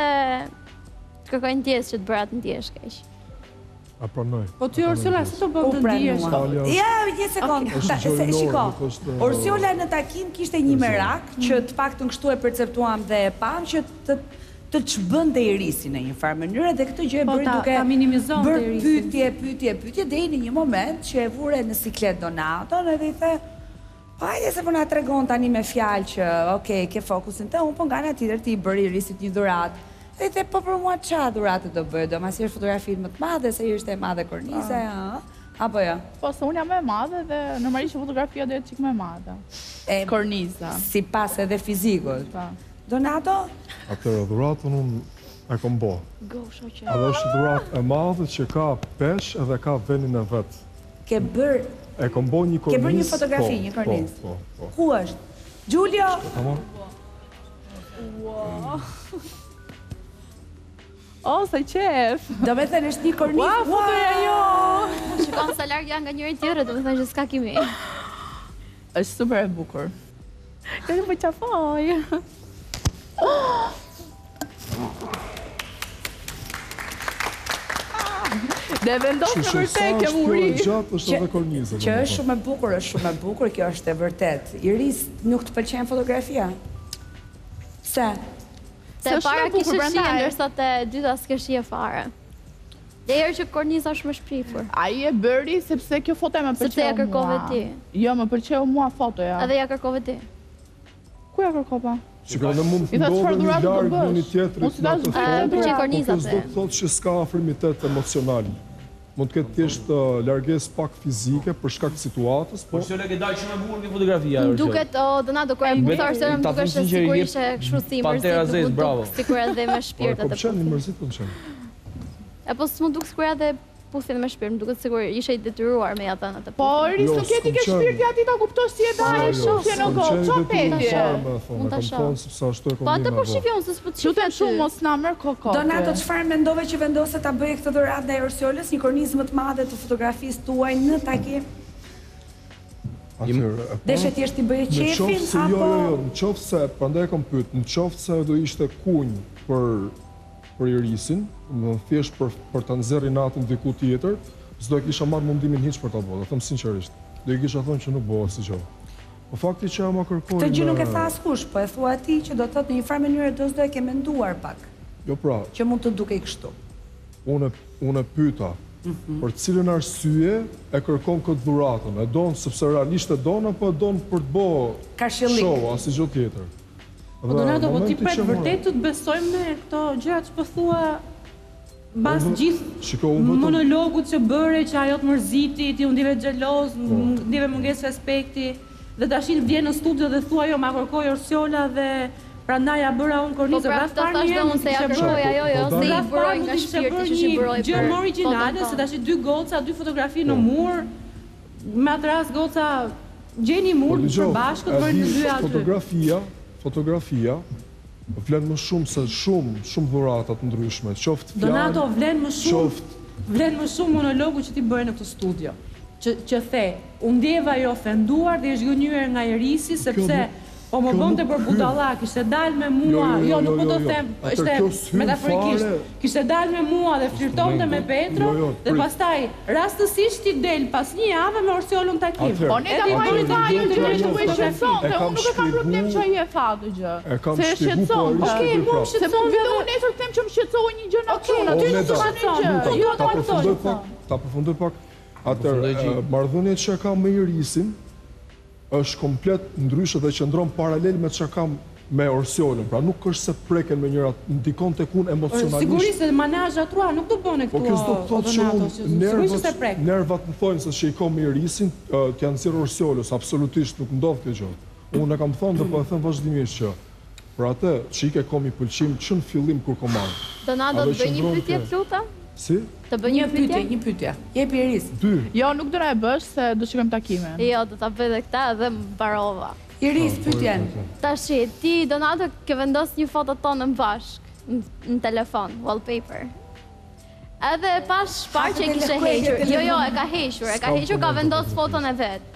të kërkojnë ndjes që të bëra të ndjesh keq. A pranoj. Po ty Orsiola, si të bëm të ndjesh? Ja, një sekundë, shiko, Orsiola në takim kishte një merak, që të paktën kështu e perceptuam dhe e pam, që të të çbënte Irisin në një farë mënyrë, dhe këtë gjë e bëri duke bërë pyetje, pyetje, pyetje, deri në një moment që e vure në siklet Donaton edhe i the, hajde se po na tregon tani me fjalë që, okay, ke fokusin të, unë po nga ana tjetër ti i bëri Irisit një dhuratë. Dhe i the, po për mua qa dhuratë do bëjë, do masi është fotografit më të madhe, se i është e madhe kornize, apo jo? Po, se unë jam me madhe dhe normalisht fotografia dhe e qik me madhe. Korniza. Si pas edhe fizikut. Donato? Atërë, dhuratën unë e kom bo. Go, shoqe. Edhe është dhuratë e madhe që ka pesh edhe ka venin e vetë. ke bërë E kom bo një kornis. Ke bërë një fotografi, një kornis. Po, po, po. Ku është? Giulio! Tamam. Wow. Oh, sa qef! Do me thënë është një kornis. Wow, fotoja jo! Shikon sa larg janë nga njëri tjetri, do me thënë që s'ka kimi. Është super e bukur. Këtë më qafoj. Dhe vendosë në vërtet kjo muri. Që është shumë e bukur, është shumë e bukur, kjo është e vërtet. Iris, nuk të pëlqen fotografia? Se? Se para kishe shie, ndërsa te dyta s'ke shie fare. Dhe herë që korniza është më shprifur. Ai e bëri sepse kjo foto më pëlqeu mua. Sepse ja kërkove ti. Jo, më pëlqeu mua fotoja. Edhe ja kërkove ti. Ku ja kërkova? Shikoj, në mund të ndodhe një largë në një tjetërit në të foto, po kjo s'do të thotë që s'ka afrimitet emocional. Mund të ketë thjesht larges pak fizike për shkak të situatës, po... Por që le ke dajë shumë e bukur një fotografia, Më duket, o, Donato, kur e bukë arsërë, më duket që sikur ishe kështu si mërzit, nuk më duk sikur edhe me shpirët Po atë pëlqen, një mërzit po pëlqen. E po s'më duk sikur edhe pusin me shpirë, më duket sikur ishe i detyruar me atë në të pusin. Po, Ris, nuk jeti ke shpirë ati ta kuptosh si e da e shumë që në gotë, qa petje? Mund të shoh. Po atë po shifjon, se s'po të shifjon Quten shumë, mos na mërë kokote. Donato, çfarë mendove që vendose ta bëje këtë dhuratë ndaj Orsiolës, një kornizë më të madhe të fotografisë tuaj në takim? Deshe t'jesht t'i bëje qefin, apo? Jo, jo, jo, në qoftë se, prandaj kom pyet, në qoftë se do ishte kunj për për Irisin, më thjesht për, për të nxjerrë natën diku tjetër, s'do e kisha marrë mundimin hiç për ta bërë, dhe thëmë sinqerisht. Do i kisha thonë që nuk bëhet si gjë. Po fakti që ama kërkojnë... Të gjë nuk e tha askush, po e thua ti që do të thotë në një farë mënyrë do s'do e ke menduar pak. Jo pra. Që mund të dukej kështu. Unë unë e pyeta, për cilën arsye e kërkon këtë dhuratën, e don sepse realisht e don apo e don për të bërë show, as gjë tjetër. Po Donato, po ti pret vërtet të të besojmë me këto gjërat që po thua mbas gjithë monologut që bëre, që ajo të mërziti, ti u ndive xheloz, ndive mungesë respekti, dhe tash vjen në studio dhe thua jo ma kërkoi Orsiola dhe prandaj ja bëra unë kornizë rreth parë një unë se ja kërkoj ajo jo, se i buroj nga shpirti që i buroj për gjë më origjinale, se tash dy goca, dy fotografi në mur, me atë rast goca gjeni mur për bashkët bëjnë të dy aty. Fotografia Fotografia vlen më shumë se shumë, shumë dhurata të ndryshme, qoftë fjalë... Donato, vlen më shumë, vlen më shumë monologu që ti bëre në këtë studio. Që, që the, u ndjeva i ofenduar dhe është gënjur nga Irisi, sepse po më bënte për budallak, kishte dalë me mua, jo, nuk po do them, ishte metaforikisht, kishte dalë me mua dhe flirtonte me Petro, dhe pastaj rastësisht ti del pas një jave me Orsiolën takim. Po ne ta bëjmë ta ajo të gjë që po e shqetësonte, unë nuk e kam problem që ai e tha atë gjë. Se e shqetëson. Okej, mua më shqetëson vetë unë nesër them që më shqetësoi një gjë natyrale. Ty nuk të shqetëson. Jo, ta përfundoj pak, ta përfundoj pak. Atëherë, marrëdhëniet që kam me Irisin është komplet ndryshe dhe qëndron paralel me çka kam me Orsiolën. Pra nuk është se preken me njëra, ndikon tek unë emocionalisht. Sigurisht se manazha trua nuk do bëne këtu. Po kjo s'do të thotë që unë nervat, nervat më thonë se shikoj me Irisin, të janë nxjerrë Orsiolës, absolutisht nuk ndodh kjo gjë. Unë e kam thënë dhe po e them vazhdimisht që për atë çike kom i pëlqim që në fillim kur kom marrë. Donato, të bëj një pyetje luta? Si? Të bëj një pyetje, një pyetje. Jepi Iris. Dy. Jo, nuk do na e bësh se do shikojmë takimin. Jo, do ta bëj edhe këtë dhe mbarova. Iris, pyetjen. Tashi, ti Donato ke vendos një foto tonë në bashk në telefon, wallpaper. Edhe pas shpar që e kishe hequr. Jo, jo, e ka hequr, e ka hequr, ka vendos foton e vet.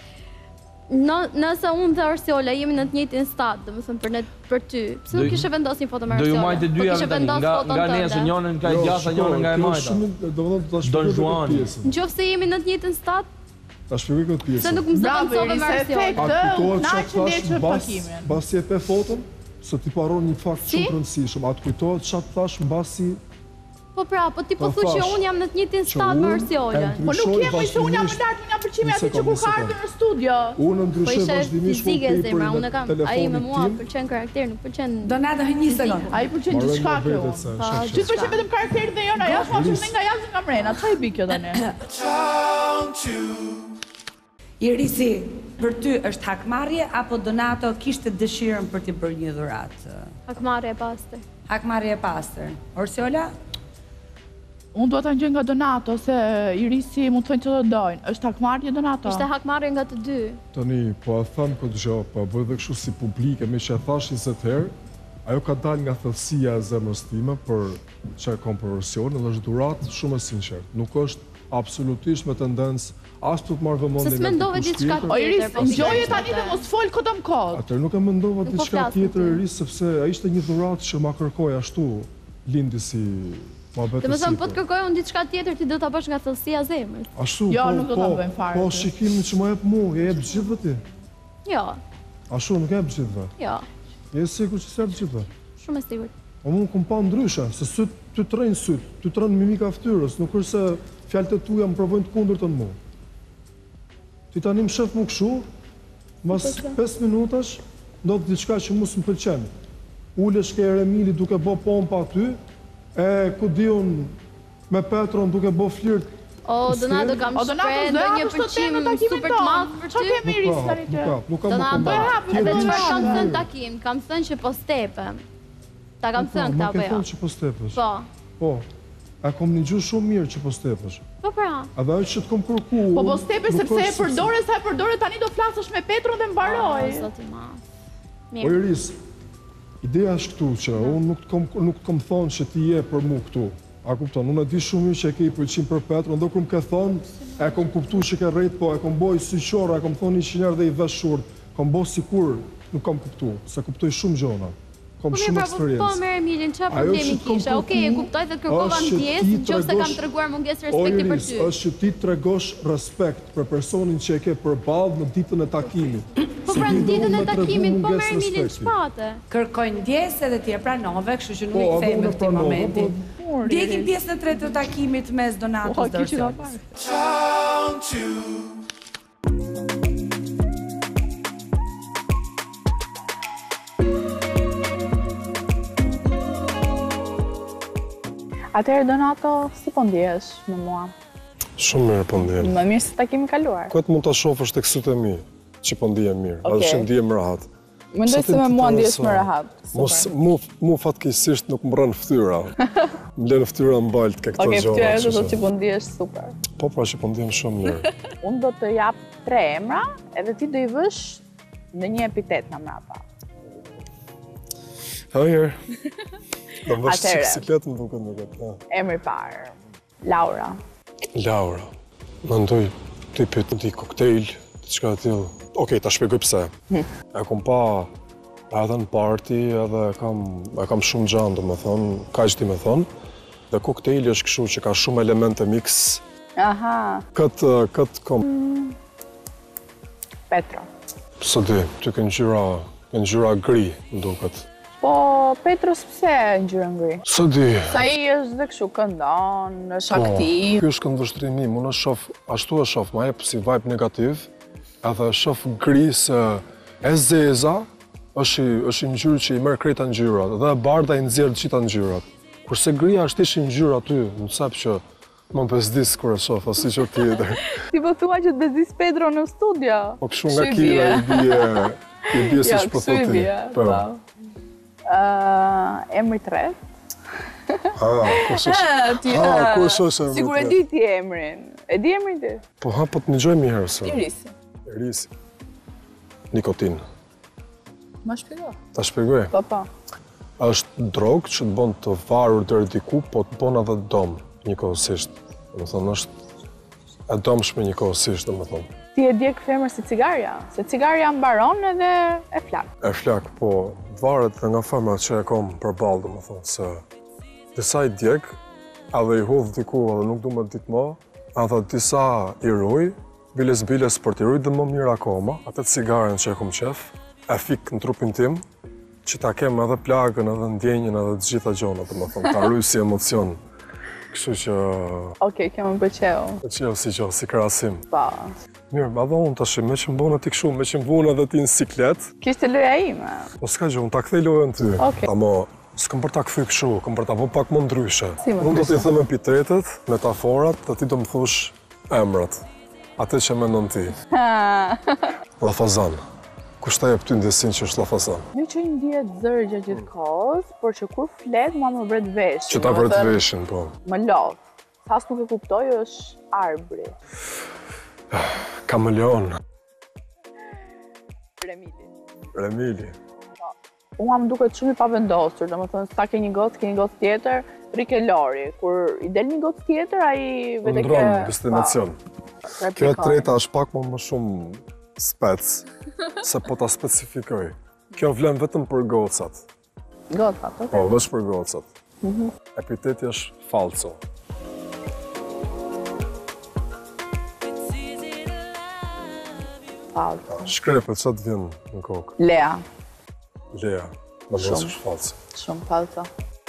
Nëse unë dhe Orsiola jemi në të njëjtin stad, domethënë për ne për ty, pse nuk kishe vendos një foto me Orsiola? Do ju majtë dyja tani, nga nga nesër njërin nga e gjasa, njërin nga e majta. Don Juan. Nëse jemi në të njëjtin stad, ta shpjegoj këtë pjesë. Se nuk më zëvendësove me Orsiola. A kujtohet çfarë thash mbas mbasi e pe foton? Se ti paron një fakt shumë të rëndësishëm. A të kujtohet çfarë thash mbasi? Po pra, po ti po thu që unë jam në të njëjtin stad me Orsiolën. Po nuk jemi se unë jam më lart nga pëlqimi aty që ku ka ardhur në studio. Unë ndryshoj vazhdimisht me zemra, unë kam, ai me mua pëlqen karakteri, nuk pëlqen. Donato hyn një sekond. Ai pëlqen diçka këtu. Ti pëlqen vetëm karakteri dhe jona, jashtë ashtu nga jashtë nga mrena. Çfarë i bi kjo tani? Irisi, për ty është hakmarrje apo Donato kishte dëshirën për t'i bërë një dhuratë? Hakmarrje e pastër. Hakmarrje e pastër. Orsiola? Unë duhet ta ngjej nga Donato, se Irisi mund të thënë që do dojnë. Është hakmarrje Donato? Ishte hakmarrje nga të dy. Tani, po a thëmë këtë gjë, po a bëjë dhe kështu si publike, me që e thash njëzet herë, ajo ka dalë nga thellësia e zemrës time për që e kom profesion, dhe është durat shumë e sinqert. Nuk është absolutisht me tendencë, as të të marrë vëmendje nga Se s'mendove diçka tjetër. O Iris, ngjoje tani dhe mos fol këtë më kod. Atëherë nuk e mendova diçka tjetër Iris, sepse ai ishte një dhuratë që ma kërkoi ashtu, lindi si mohabet. Dhe më thëmë, po të kërkoj unë diçka tjetër, ti do ta bësh nga thellësia e zemrës. Ashtu, Jo, po, nuk do ta po, bëjmë fare. po shikimin që më jep mua, e jep gjithëve ti. Jo, Ashtu, nuk e jep gjithëve. jo, Je sigur që s'jep gjithëve. shumë e sigurt. Po mu kum pa ndryshe, se syt ty të rëjnë syt, ty të rënë mimika fytyrës, nuk është se fjalët e tua më provojnë të kundërtën mua. Ti tani më shef më kështu, mas pesë minutash, ndodh diçka që mu s'më pëlqen. Ulesh ke Eremili duke bo pompa aty, e ku di unë me Petron duke bo flirt. O, Donato, kam shpreh ndonjë pëlqim super të madh për ty. Ço kemi Iris tani të? Nuk kam, Donato, nuk edhe çfarë kam thënë takim, kam thënë që po stepem. Ta kam thënë këtë apo Nuk e jo? thënë që po stepësh. Po. Po. A kom një gjuhë shumë mirë që po stepësh. Po pra. Edhe ajo që të kom kërku... Po po stepe nuk sepse e është përdore sa e përdore tani do flasësh me Petron dhe mbaroj. O, zoti i madh. Po Mirë. Iris, ideja është këtu që unë nuk të kom, nuk të kom thonë që ti je për mu këtu. A kupton, unë e di shumë mirë që e ke i pëlqim për Petron, ndo kur më ke thonë, e kom kuptu që ke rejt, po e kom boj syqor, e kom thonë një qiner dhe i veshur, kom bo si kur nuk kom kuptu, se kuptoj shumë gjona. Kom shumë eksperiencë. Po, me Emilin, çfarë problemi kishe? Okej, e kuptoj dhe të kërkova ndjesë, nëse kam treguar mungesë respekti për ty. Është që ti tregosh respekt për personin që e ke përballë në ditën e takimit. Po pra në ditën e takimit, po me Emilin ç'pate? Kërkoj ndjesë edhe ti e pranove, kështu që nuk i kthehemi këtij momenti. Ndjekim pjesën e tretë të takimit mes Donatos dhe Orsionit. Count to Atëherë Donato, si po ndjehesh me mua? Shumë mirë po ndihem. Më mirë se takimi kaluar. Këtë mund ta shohësh tek sytë e mi, që po ndihem mirë, edhe që ndihem rahat. Mendoj se me mua ndjehesh më rehat. Mos mu mu fatkeqësisht nuk më rën fytyra. Më lën fytyra mbalt ke këto gjëra. Okej, fytyra është do të po ndihesh super. Po pra që po ndihem shumë mirë. Unë do të jap tre emra, edhe ti do i vësh në një epitet nga mrapa. Hajër. Do më vësh cikletën duke nuk e. Emri parë. Laura. Laura. Mendoj tipi ti koktejl, diçka e tillë. Okej, ta shpjegoj pse. E kom pa edhe në party, edhe kam e kam shumë gjanë, domethënë, kaq ti më thon. Dhe koktejli është kështu që ka shumë elemente mix. Aha. Këtë kët kom. Petro. Së di, ty ke ngjyra, ke ngjyra gri, më duket. Po, Petros pse ngjyrën gri? Së di. Sa i është dhe kështu këndon, është aktiv. Ky është këndvështrimi im, unë shoh, ashtu e shoh, ma jep si vibe negativ, edhe shoh gri se e zeza është është një ngjyrë që i merr krejta ngjyrat, dhe e bardha i nxjerr të gjitha ngjyrat. Kurse gria është ishi ngjyrë aty, më sap që më bezdis kur e shoh, as siç tjetër. Ti po thua që të bezdis Pedro në studio? Po kështu nga kira i bie, i bie siç po thotë. Po. Uh, emri tret. Ah, kush është? Ah, kush është? Sigur e di ti emrin. E di emrin ti? Po ha, po të një gjoj mi herë se. Irisi. Irisi. Nikotin. Ma shpjegoj. Ta shpjegoj? Po, po. Është drogë që të bën të varur deri diku, po të bën edhe dom njëkohësisht. Domethënë është e domshme njëkohësisht, domethënë. Ti e djeg femër si cigarja, se cigarja mbaron edhe e flak. E flak, po varet dhe nga femrat që e kom përballë, domethënë, se disa i djeg, edhe i hodh diku edhe nuk du me ditë më, edhe disa i ruj, biles biles për t'i ruj dhe më mirë akoma, atë cigaren që e kom qef, e fik në trupin tim, që ta kem edhe plagën, edhe ndjenjën, edhe të gjitha gjonat, domethënë, ta ruj si emocion. Kështu që... Okej, kemë më pëqeu. Pëqeu si gjo, si krasim. Pa. Mirë, ma dhe unë tash, me që mbona ti këshu, me që mbona edhe ti në siklet. Kishte loja ime. Po s'ka gjë, unë ta kthej lojën ty. Okej. Amo, s'këm për ta kthy këshu, këm për ta po pak më ndryshe. Si më unë do t'i thëmë epitetet, metaforat, dhe ti do më thush emrat. Atë që mendon ti. Llafazan. Kushta jep ty ndjesin që është llafazan? Jo që i ndjehet zërë gjatë gjithë kohës, por që kur flet, ma më vret veshin. Që ta vret veshin, po. Më lodh. As nuk e kuptoj është arbri. Kameleon. Remili. Remili. Unë am duket shumë i pavendosur, domethënë sa ke një gocë, ke një gocë tjetër, rike Lori. Kur i del një gocë tjetër, ai vetë ke... Ndronë, destinacion. Kjo e treta është pak më më shumë spec, se po ta specifikoj. Kjo vlen vetëm për gocat. Gocat, ok. Po, veç për gocat. Epiteti është falco. Falco. Shkrepe, që të vjen në kokë? Lea. Lea. Më nësë është falco. Shumë falco.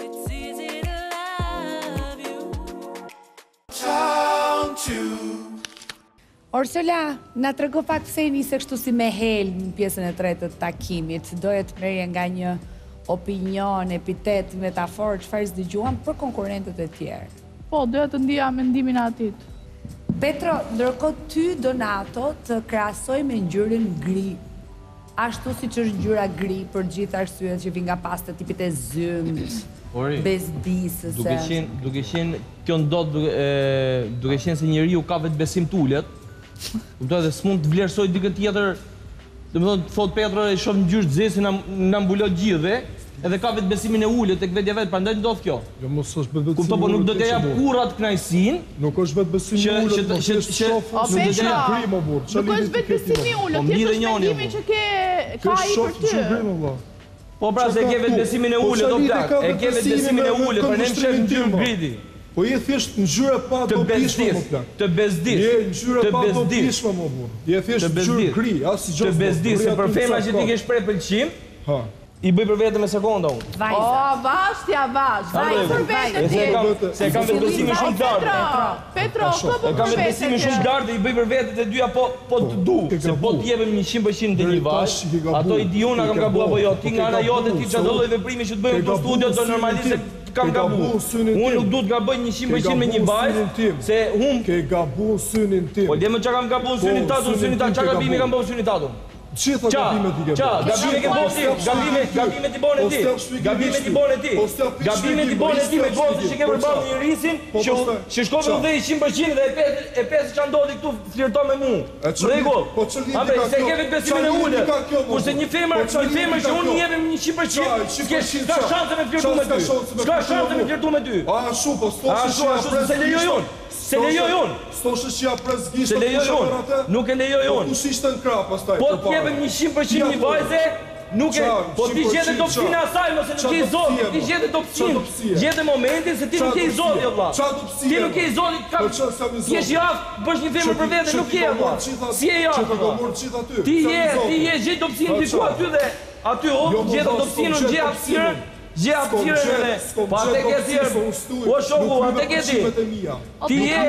Orsola, na trego pak pse i nise kështu si me hel në pjesën e tretë të takimit. Doje të merrje nga një opinion, epitet, metafor, çfarë s'dëgjuam për konkurrentët e tjerë. Po, doja të ndija mendimin e atit. Petro, ndërkohë ty, Donato, të krahasoj me ngjyrën gri. Ashtu siç është ngjyra gri për gjithë arsyet që vijnë nga pasta tipit e zymt, bezdisëse. Duke qenë, duke qenë kjo ndodh duke, e, duke qenë se njeriu ka vetë besim tulet. Kuptoj dhe s'mund të vlerësoj dikë tjetër. Domethënë thot Petro e shoh ngjyrë të zezë na na mbulon gjithë edhe ka vetë besimin e ulët tek vetja vet, prandaj ndodh kjo. Jo mos është vetë besim. Kuptoj, po nuk do të jap kurrë atë kënaqësinë. Nuk është vetë besimi i ulët, që që që nuk do të jap grim më burr. Nuk është vetë besimi i ulët, ti je mendimi që ke ka ai për ty. Po pra se ke vetë besimin e ulët, do plak. E ke vetë besimin e ulët, për ne më shef ngjyrë gridi. Po je thjesht ngjyra pa dobishme më plak. Të bezdis. Je ngjyra pa dobishme më burr. Je thjesht ngjyrë gri, as si gjë. Të bezdis, se për femra që ti ke shpreh pëlqim. Ha. I bëj për vete me sekonda unë. O, avash, ti avash. Vaj për vete ti. Se kam vetë besimin shumë të lartë. Petro, po për vete. Kam vetë besimin shumë të lartë, i bëj për vete të dyja po po të du. Se po të jepem njëqind përqind të një vajzë, ato i di unë kam gabuar apo jo. Ti nga ana jote ti çdo lloj veprimi që të bëjmë në studio do normalisht kam gabuar. Unë nuk duhet gaboj njëqind përqind me një vajzë, se hum ke gabuar synin tim. Po dhe më çka kam gabuar synin tatë, synin tatë, çka gabimi kam bërë synin tatë. Gjitha gabimet i ke bërë. Qa, gabimet ke bërë ti, gabimet, gabimet i bërë ti, gabimet i bërë ti, gabimet i bërë ti me bërë që ke përballë një risin që shkove u dhe i qind përqind dhe e pesë që ndodhi këtu flirton me mu. Rregull, abe, se ke vetë besimin e ullët, kurse një femër, një femër që unë jepem një qind përqind, s'ka shanse me flirtu me ty, s'ka shanse me flirtu me ty. A, shu, po s'to që se lejoj unë. Se lejoj unë. Sto që që ja prezgisht të lejoj unë. Nuk e lejoj unë. Po kush ishte në krap pastaj? Po t'jepem njëqind përqind një vajze, nuk e... Po ti gjete dopsinë asaj, mëse nuk ke i zoti. Ti gjete dopsinë. Gjete momentin se ti nuk ke i zoti, Allah. Ti nuk ke i zoti. Ti esh jaftë, bësh një femër për vete, nuk ke, Allah. Si e jaftë, Ti je, ti je gjithë dopsinë diku aty dhe... Aty o, gjete dopsinë, në gjë hapësirën. Gjë hapësirën e... Po atë ke thirë. Po shoku, atë ke ti. Ti je...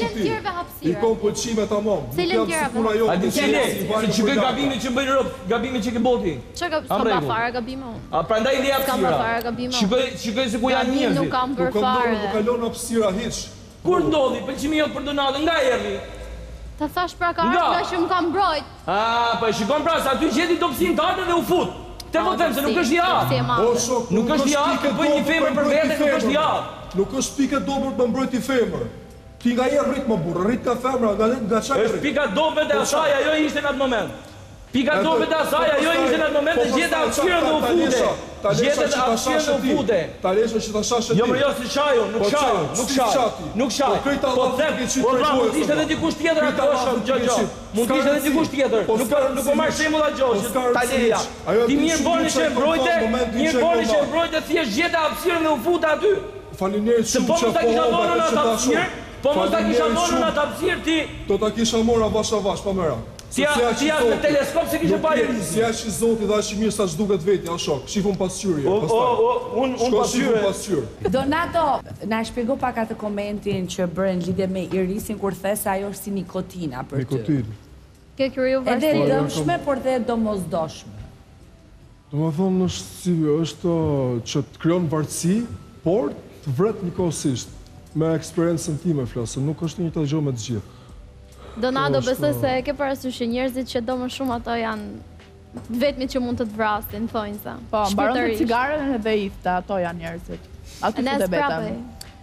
I kom pëlqime tamam. Cilën tjera be? A di cili? Se që këj gabimi që bëjnë rëpë, gabimi që ke boti. Që ka s'ka fare gabime unë? A prandaj li hapësira. S'ka fare gabime unë. Shikoj se ku janë njerëzit. Nuk kam bërë fare. Nuk kalon hapësira hiç. Kur ndodhi pëlqimi jot për Donatën, nga erdhi? Ta thash pra ka ardhur nga që më kam mbrojt. Ah, po shikon pra se aty gjeti dopsinë tante dhe u fut. Te po them se nuk është jashtë. Nuk është jashtë, bëj një femër për vete, nuk është jashtë. Nuk është pika dobët më mbrojti femër. Ti nga je rrit më burr, rrit ka femra, nga çaj. Është pika dobët e asaj, ajo ishte në atë moment. Pika dobët e asaj, ajo ishte në atë moment dhe gjeta hapësirën dhe u fute. Gjeta hapësirën dhe u fute. Ta leshë që ta shashë ti. Jo më jo si shaju, nuk shaju, nuk shaju, nuk shaju. Po them, po pra mund ishte edhe dikush tjetër atë është gjë gjë. Mund ishte edhe dikush tjetër. Nuk nuk po marr shembull atë gjë, ta leja. Ti mirë boni që e mbrojte, mirë boni që e mbrojte thjesht gjeta hapësirën dhe u fute aty. Faleminderit shumë që po kisha në atë hapësirë. Po mos ta kisha dhënë në atë hapësirë ti. Do ta kisha marrë avash avash pa mëra. Si ja me teleskop se kishe parë risin. Si aq i Zoti dhe aq i mirë sa ç'duket vetë, a shok. Shifun pasqyrje, pastaj. O, o, un un pasqyrje. Donato, na shpjego pak atë komentin që bën lidhje me irisin kur the se ajo është si nikotina për ty. Nikotinë. Ke kriju varësi. Edhe dëmshme, por dhe domosdoshme. Domethënë është si është që të krijon varësi, por të vret njëkohësisht. Me eksperiencën time flasë, nuk është një të gjë me të gjithë. Donato, besoj se ke parasysh që njerëzit që do më shumë ato janë vetmit që mund të të vrasin, thonjë sa. Po, mbaron të cigaren edhe ifta, ato janë njerëzit. Aty fute betëm.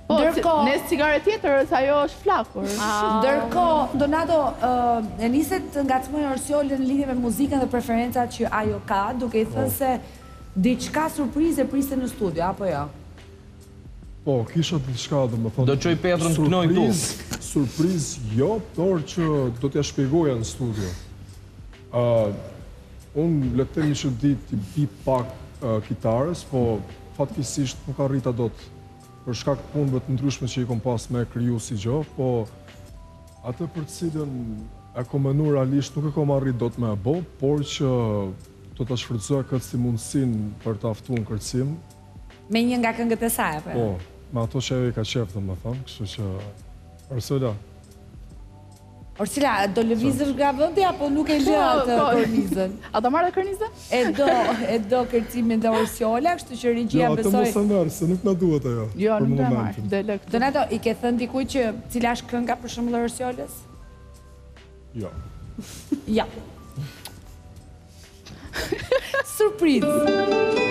Po, në cigare tjetër, ajo është flakur. Ndërkohë, Donato, e niset nga të mëjë Orsiolën në lidhje me muzikën dhe preferencat që ajo ka, duke i thënë se diçka surprize priste në studio, apo jo? Po, kisha diçka dhe më thonë... Do qoj Petrën të knoj tu? Surpriz, jo, por që do t'ja shpjegoja në studio. Unë letemi që di t'i bi pak kitarës, po fatkisisht nuk arrita do të për shkak punëve të ndryshme që i kom pas me kriju si gjo, po atë për cilën e kom menu realisht nuk e kom arrit do të me e bo, por që do të shfrytëzoja këtë si mundësin për të aftu në kërcim. Me një nga këngët e saj, apo? Po, me ato që e ka qef të më thëmë, kështu që... Orsola. Orsila, do lëvizësh nga vëndi, apo nuk e lë atë kornizën? A do marrë dhe kornizën? E do, e do kërcimin dhe Orsiola, kështu që regjia besoj... Jo, atë mos e mërë, se nuk në duhet ajo. Jo, nuk e marrë, dhe lë këtë. Donato, i ke thënë dikuj që cila është kënga për shumë dhe Orsiolës? Jo. Ja. Surprizë.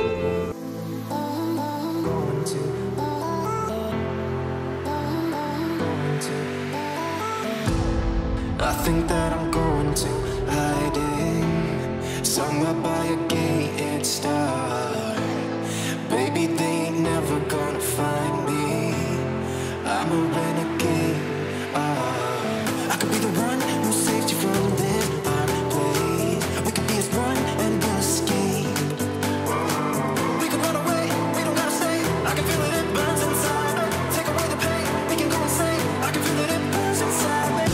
I think that I'm going to hiding somewhere by a gated star. Baby, they ain't never gonna find me. I'm a renegade. Uh, I could be the one who saved you from this play. We could be as one and we'll escape. We could run away, we don't gotta stay. I can feel it, it burns inside me. Take away the pain, we can go insane. I can feel it, it burns inside me.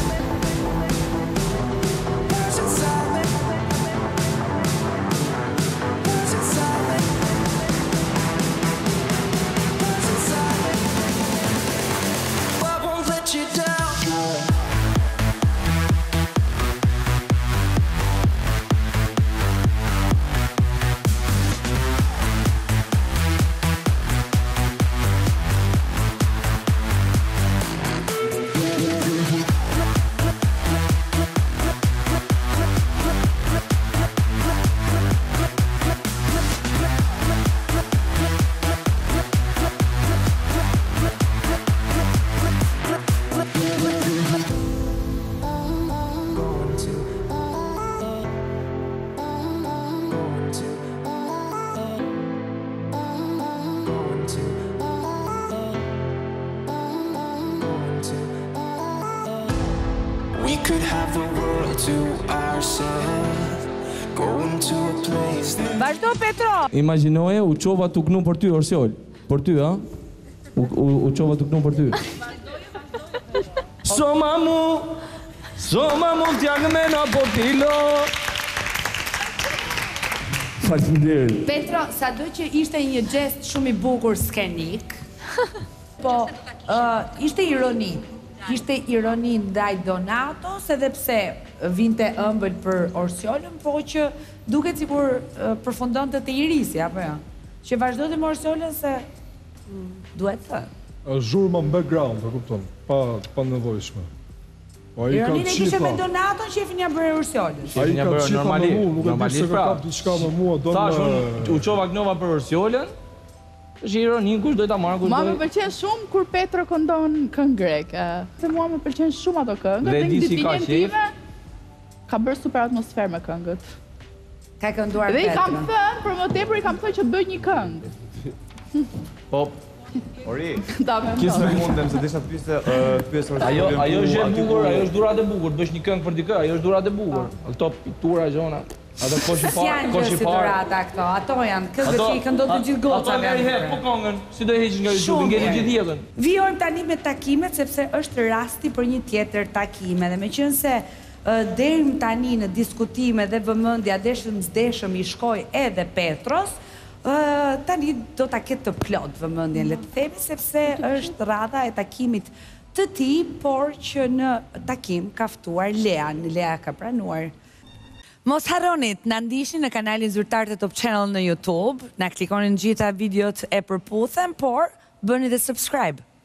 We could have the world to ourselves. Going to a place that... Vazhdo, Petro! Imagjinoje, u qova të knu për ty, Orsiol. Për ty, ha? U, u, u qova të knu për ty. Soma mu, soma mu t'jagë me në potilo. Faleminderit. Petro, sa do që ishte një gest shumë i bukur skenik, po uh, ishte ironi. Ishte ironi ndaj Donato, se dhe pse vinte ëmbël për Orsiolën, po që duket sikur uh, përfundon të të irisi, apo jo? Që vazhdo të më Orsiolën se duhet thënë. është zhurma në background, e kupton, pa, pa nevojshme. Ironin e kishe me Donaton që e finja bërë Orsiolën. A i ka qita me mu, nuk e di se ka kap diçka me mua, do në... Thash, unë u qova knova për Orsiolën, është ironin, kush doj ta marrë, kush doj... Ma më pëlqen shumë kur Petro këndon këngë greke. Se mua më pëlqen shumë ato këngët, dhe në ditëlindjen time ka bërë super atmosferë me këngët. Ka kënduar Petra. Dhe i kam Petra. thënë, për më tepër i kam thënë që të bëj një këngë. Po, Ori, Da me kisë me mundem se desha të pyesë të pyesë Orsiolën. Ajo ajo është e bukur, ajo është durat e bukur, të bësh një këngë për dikë, ajo është durat e bukur. Ato piktura gjona. Ato koshi parë, janë koshi gjë si parë. durata këto, ato janë këngët që i këndon të gjithë gocave. Ato nga i herë, po këngën, si do e heqin nga YouTube, ngeli gjithë jetën. Vijojmë tani me takimet, sepse është rasti për një tjetër takime, dhe me qënë se derim tani në diskutime dhe vëmendja deshëm zdeshëm i shkoj edhe Petros, tani do ta ketë të plot vëmendjen, le të themi, sepse është radha e takimit të tij, por që në takim ka ftuar Lean, Lea ka pranuar. Mos harronit, na ndiqni në kanalin zyrtar të Top Channel në YouTube, na klikonin gjitha videot e përputhen, por bëni dhe subscribe.